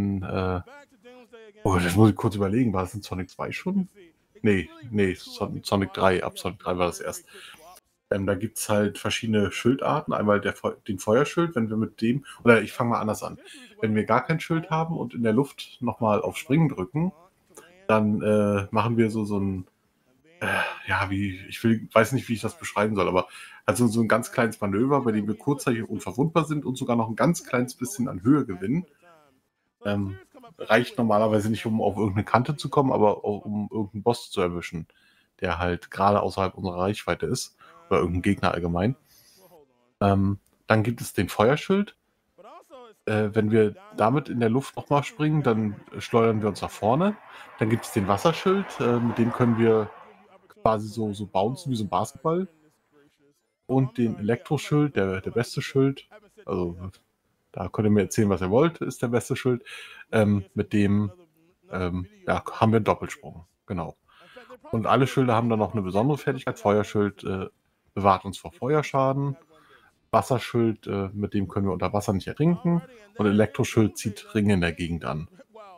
oh, das muss ich kurz überlegen, war das in Sonic 2 schon? Nee, Sonic 3, ab Sonic 3 war das erst. Da gibt es halt verschiedene Schildarten. Einmal den Feuerschild, wenn wir mit dem, oder ich fange mal anders an. Wenn wir gar kein Schild haben und in der Luft nochmal auf Springen drücken, dann machen wir so ein, ja, weiß nicht, wie ich das beschreiben soll, aber also so ein ganz kleines Manöver, bei dem wir kurzzeitig unverwundbar sind und sogar noch ein ganz kleines bisschen an Höhe gewinnen. Reicht normalerweise nicht, um auf irgendeine Kante zu kommen, aber auch, um irgendeinen Boss zu erwischen, der halt gerade außerhalb unserer Reichweite ist. Oder irgendeinen Gegner allgemein. Dann gibt es den Feuerschild. Wenn wir damit in der Luft nochmal springen, dann schleudern wir uns nach vorne. Dann gibt es den Wasserschild, mit dem können wir quasi so bouncen wie so ein Basketball. Und den Elektroschild, der beste Schild. Also da könnt ihr mir erzählen, was ihr wollt, ist der beste Schild. Mit dem ja, haben wir einen Doppelsprung. Genau. Und alle Schilde haben dann noch eine besondere Fertigkeit. Feuerschild bewahrt uns vor Feuerschaden. Wasserschild, mit dem können wir unter Wasser nicht ertrinken. Und Elektroschild zieht Ringe in der Gegend an.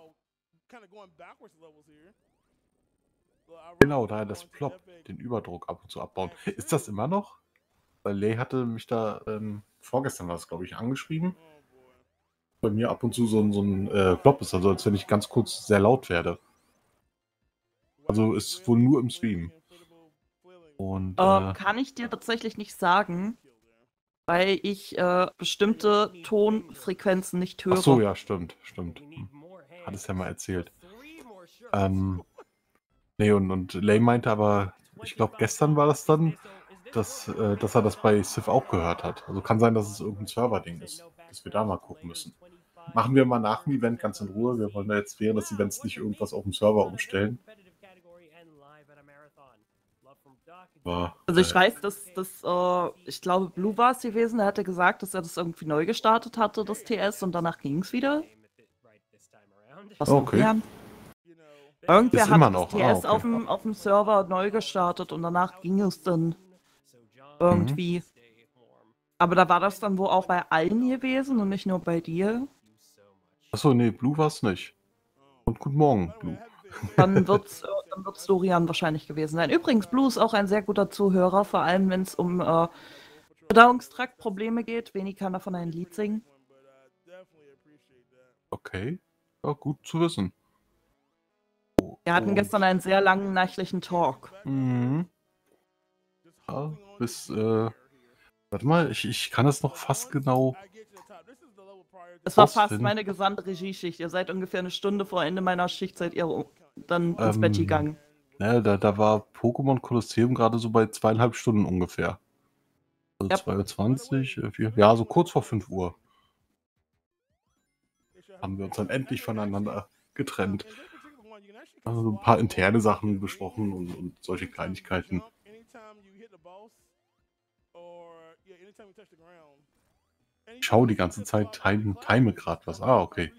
Genau, daher das Plop, den Überdruck ab und zu abbauen. Ist das immer noch? Weil Lay hatte mich da, vorgestern war es, glaube ich, angeschrieben. Bei mir ab und zu so ein Plop ist, also als wenn ich ganz kurz sehr laut werde. Also ist wohl nur im Stream. Und, kann ich dir tatsächlich nicht sagen, weil ich bestimmte Tonfrequenzen nicht höre. Ach so, ja, stimmt. Hat es ja mal erzählt. Nee, und Lay meinte aber, ich glaube, gestern war das dann, dass er das bei Civ auch gehört hat. Also kann sein, dass es irgendein Server-Ding ist, dass wir da mal gucken müssen. Machen wir mal nach dem Event ganz in Ruhe. Wir wollen da jetzt während des Events nicht irgendwas auf dem Server umstellen. Aber, Also ich weiß, dass ich glaube, Blue war es gewesen, der hatte gesagt, dass er das irgendwie neu gestartet hatte, das TS, und danach ging es wieder. Was okay. Irgendwer Ist hat immer das noch. TS Okay. auf dem Server neu gestartet und danach ging es dann irgendwie. Aber da war das dann wohl auch bei allen gewesen und nicht nur bei dir. Achso, nee, Blue war es nicht. Und guten Morgen, Blue. Dann wird's Dorian wahrscheinlich gewesen sein. Übrigens, Blue ist auch ein sehr guter Zuhörer, vor allem wenn es um Verdauungstraktprobleme geht. Wenig kann davon ein Lied singen. Okay. Ja, gut zu wissen. Wir hatten gestern einen sehr langen nächtlichen Talk. Ja, warte mal, ich kann es noch fast genau. Es war fast meine gesamte Regieschicht. Ihr seid ungefähr eine Stunde vor Ende meiner Schicht, seid ihr dann ins Bett gegangen. Ja, da war Pokémon Kolosseum gerade so bei 2,5 Stunden ungefähr. Also 2:20 Uhr, ja, so kurz vor 5 Uhr. Haben wir uns dann endlich voneinander getrennt. Also ein paar interne Sachen besprochen und solche Kleinigkeiten. Ich schaue die ganze Zeit, time gerade was. Ah, okay.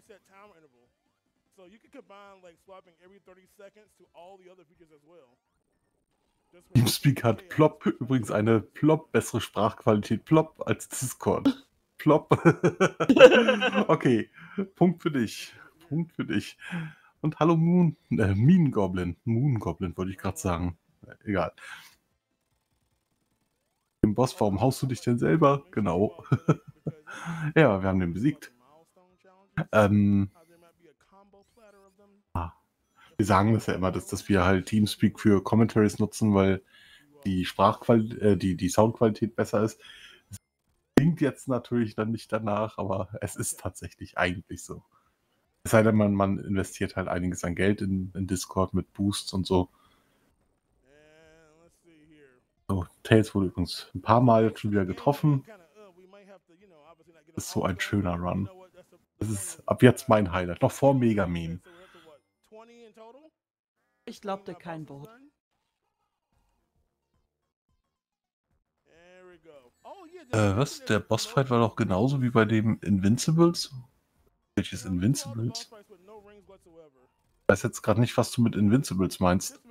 Teamspeak hat Plop, übrigens eine Plop, bessere Sprachqualität Plop als Discord. Plop. Okay, Punkt für dich. Und hallo Moon Goblin. Moon Goblin wollte ich gerade sagen. Egal. Im Boss, warum haust du dich denn selber? Genau. Ja, wir haben den besiegt. Wir sagen das ja immer, dass wir halt Teamspeak für Commentaries nutzen, weil die die Soundqualität besser ist. Das klingt jetzt natürlich dann nicht danach, aber es ist tatsächlich eigentlich so. Es sei denn, man investiert halt einiges an Geld in Discord mit Boosts und so. So, Tails wurde übrigens ein paar Mal jetzt schon wieder getroffen. Das ist so ein schöner Run. Das ist ab jetzt mein Highlight, noch vor Megameme. Ich glaubte kein Wort. Was? Der Bossfight war doch genauso wie bei dem Invincibles? Welches Invincibles? weiß jetzt gerade nicht, was du mit Invincibles meinst.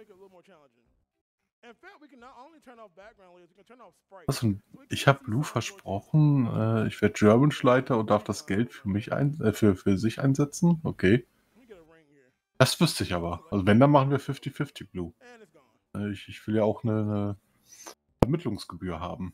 Also, ich habe Lou versprochen, ich werde German-Leiter und darf das Geld für mich für sich einsetzen. Okay. Das wüsste ich aber. Also wenn, dann machen wir 50-50 Blue. Ich will ja auch eine Vermittlungsgebühr haben.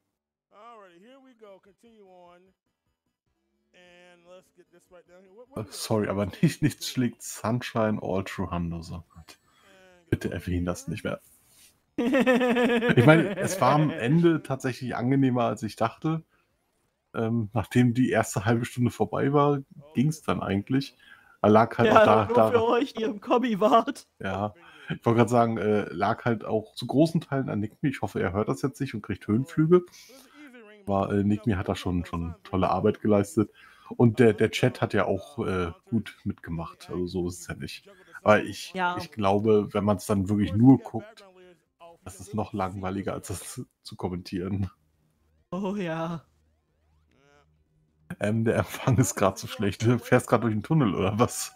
Sorry, aber nichts schlägt Sunshine All True Hundo. Oh Gott. Bitte erwähnen das nicht mehr. Ich meine, es war am Ende tatsächlich angenehmer, als ich dachte. Nachdem die erste halbe Stunde vorbei war, ging es dann eigentlich. Er lag halt Ja, auch nur für euch, die im Kombi wart. Ja, ich wollte gerade sagen, lag halt auch zu großen Teilen an Nickme. Ich hoffe, er hört das jetzt nicht und kriegt Höhenflüge. Aber Nickme hat da schon tolle Arbeit geleistet. Und der Chat hat ja auch gut mitgemacht. Also so ist es ja nicht. Aber ich glaube, wenn man es dann wirklich nur guckt, das ist noch langweiliger, als das zu kommentieren. Oh ja. Der Empfang ist gerade so schlecht. Du fährst gerade durch den Tunnel, oder was?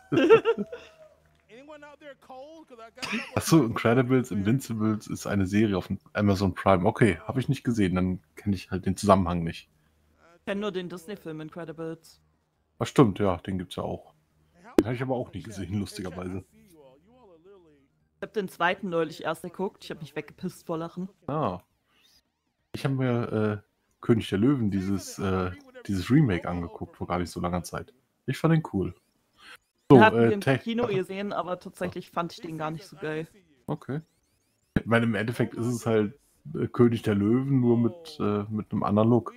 Achso, Incredibles, Invincibles ist eine Serie auf Amazon Prime. Okay, habe ich nicht gesehen, dann kenne ich halt den Zusammenhang nicht. Ich kenne nur den Disney-Film Incredibles. Ach stimmt, ja, den gibt's ja auch. Den habe ich aber auch nie gesehen, lustigerweise. Ich habe den zweiten neulich erst geguckt. Ich habe mich weggepisst vor Lachen. Ah. Ich habe mir König der Löwen, dieses Remake angeguckt vor gar nicht so langer Zeit. Ich fand den cool. So, ich habe den im Kino gesehen, aber tatsächlich fand ich den gar nicht so geil. Okay. Ich meine, im Endeffekt ist es halt König der Löwen, nur mit einem anderen Look.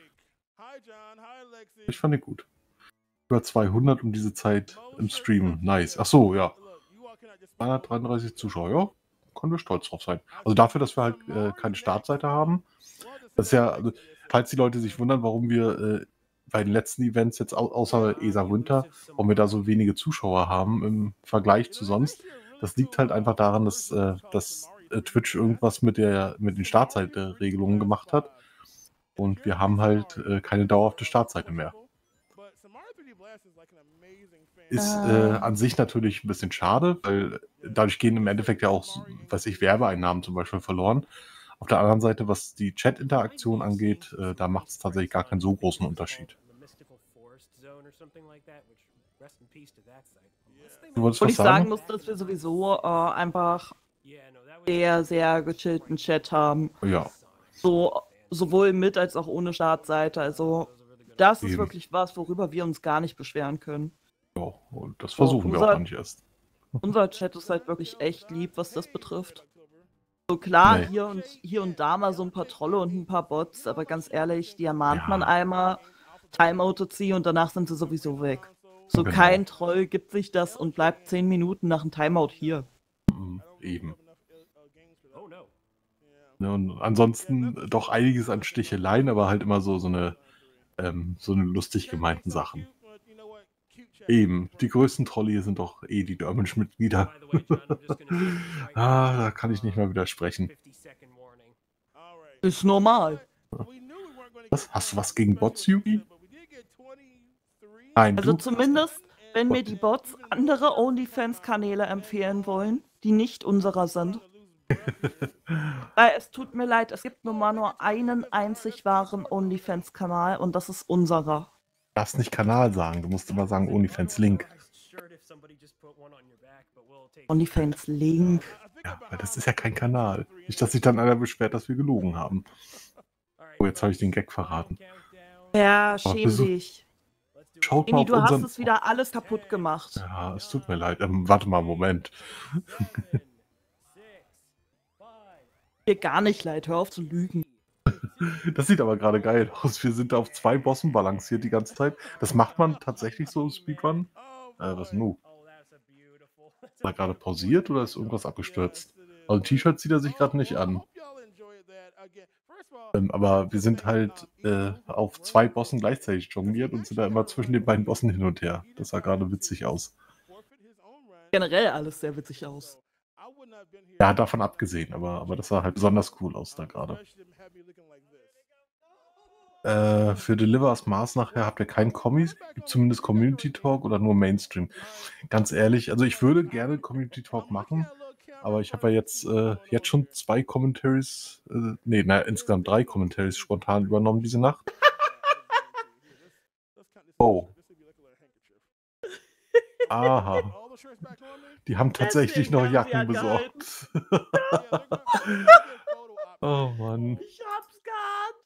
Ich fand den gut. Über 200 um diese Zeit im Stream. Nice. Ach so, ja. 233 Zuschauer, ja. Können wir stolz drauf sein. Also dafür, dass wir halt keine Startseite haben. Das ist ja, also, falls die Leute sich wundern, warum wir bei den letzten Events jetzt außer ESA Winter, warum wir da so wenige Zuschauer haben im Vergleich zu sonst. Das liegt halt einfach daran, dass Twitch irgendwas mit den Startseite-Regelungen gemacht hat. Und wir haben halt keine dauerhafte Startseite mehr. Ist an sich natürlich ein bisschen schade, weil dadurch gehen im Endeffekt ja auch, Werbeeinnahmen zum Beispiel verloren. Auf der anderen Seite, was die Chat-Interaktion angeht, da macht es tatsächlich gar keinen so großen Unterschied. Du wolltest Und was ich sagen? sagen muss, dass wir sowieso einfach sehr, sehr gechillten Chat haben. Ja. Sowohl mit als auch ohne Startseite. Also das ist Eben. wirklich was, worüber wir uns gar nicht beschweren können. Ja, und das versuchen wir auch gar nicht erst. Unser Chat ist halt wirklich echt lieb, was das betrifft. So klar, Nee. hier und da mal so ein paar Trolle und ein paar Bots, aber ganz ehrlich, die ermahnt man einmal, Timeout-OC und danach sind sie sowieso weg. So Genau. kein Troll gibt sich das und bleibt 10 Minuten nach dem Timeout hier. Eben. Ja, und ansonsten doch einiges an Sticheleien, aber halt immer so eine lustig gemeinten Sachen. Eben, die größten Trolle hier sind doch die Dermish-Mitglieder. Da kann ich nicht mal widersprechen. Ist normal. Was? Hast du was gegen Bots, Yugi? Nein, also zumindest, wenn mir die Bots andere OnlyFans-Kanäle empfehlen wollen, die nicht unserer sind. Weil es tut mir leid, es gibt nun mal nur einen einzig wahren OnlyFans-Kanal und das ist unserer. Du darfst nicht Kanal sagen, du musst immer sagen OnlyFans-Link. OnlyFans-Link. Ja, weil das ist ja kein Kanal. Nicht, dass sich dann einer beschwert, dass wir gelogen haben. Oh, jetzt habe ich den Gag verraten. Ja, schäm dich. Schaut mal auf du hast es wieder alles kaputt gemacht. Ja, es tut mir leid. Warte mal, Moment. Mir gar nicht leid, hör auf zu lügen. Das sieht aber gerade geil aus. Wir sind auf 2 Bossen balanciert die ganze Zeit. Das macht man tatsächlich so im Speedrun? Was nu? Ist er gerade pausiert oder ist irgendwas abgestürzt? Also T-Shirt zieht er sich gerade nicht an. Aber wir sind halt auf 2 Bossen gleichzeitig jongliert und sind da immer zwischen den beiden Bossen hin und her. Das sah gerade witzig aus. Generell alles sehr witzig aus. Ja, davon abgesehen, aber das sah halt besonders cool aus da gerade. Für Delivers Mars nachher habt ihr keinen Kommis, gibt zumindest Community Talk oder nur Mainstream. Ganz ehrlich, also ich würde gerne Community Talk machen, aber ich habe ja jetzt schon 2 Commentaries, insgesamt 3 Commentaries spontan übernommen diese Nacht. Oh. Aha. Die haben tatsächlich Deswegen noch haben sie Jacken angehalten. besorgt. Oh Mann. Ich hab's gehabt.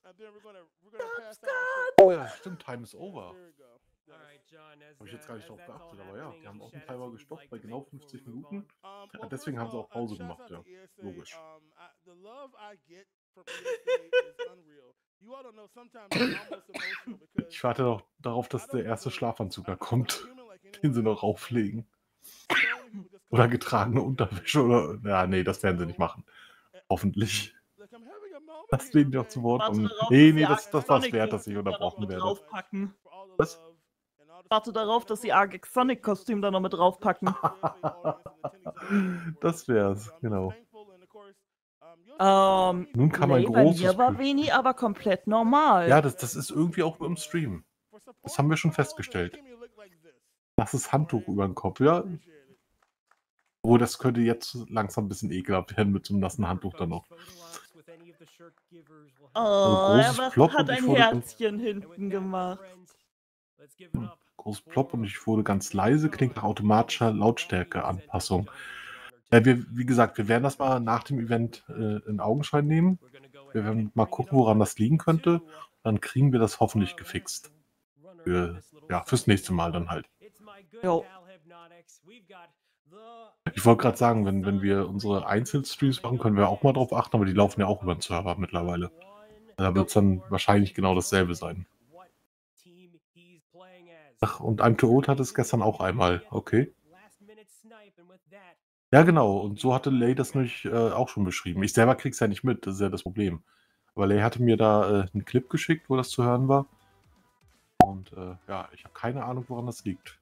Oh ja, stimmt, Time is over. Habe ich jetzt gar nicht drauf geachtet, aber ja, die haben auch einen Timer gestoppt bei genau 50 Minuten. Ja, deswegen haben sie auch Pause gemacht, ja. Logisch. Ich warte noch darauf, dass der erste Schlafanzug da kommt, den sie noch rauflegen. Oder getragene Unterwäsche oder. Ja, nee, das werden sie nicht machen. Hoffentlich. Lass den doch zu Wort kommen. Nee, das war's wert, dass ich unterbrochen werde. Draufpacken. Was? Warte darauf, dass sie Argex Sonic Kostüm da noch mit draufpacken. Das wär's, genau. Nun kam ein bei großes mir war Glück. Veni aber komplett normal. Ja, das ist irgendwie auch nur im Stream. Das haben wir schon festgestellt. Das ist Handtuch über den Kopf, ja. Oh, das könnte jetzt langsam ein bisschen ekelhaft werden mit so einem nassen Handtuch dann noch. Er großes Plop hat und ich ein wurde Herzchen hinten gemacht. Großes Plop und ich wurde ganz leise, klingt nach automatischer Lautstärkeanpassung. Wie gesagt, wir werden das mal nach dem Event in Augenschein nehmen. Wir werden mal gucken, woran das liegen könnte. Dann kriegen wir das hoffentlich gefixt. Fürs nächste Mal dann halt. Jo. Ich wollte gerade sagen, wenn wir unsere Einzelstreams machen, können wir auch mal drauf achten, aber die laufen ja auch über den Server mittlerweile. Da wird es dann wahrscheinlich genau dasselbe sein. Ach, und I'm Too Old hat es gestern auch einmal. Okay. Ja, genau. Und so hatte Lay das nämlich auch schon beschrieben. Ich selber krieg's ja nicht mit, das ist ja das Problem. Aber Lay hatte mir da einen Clip geschickt, wo das zu hören war. Und ich habe keine Ahnung, woran das liegt.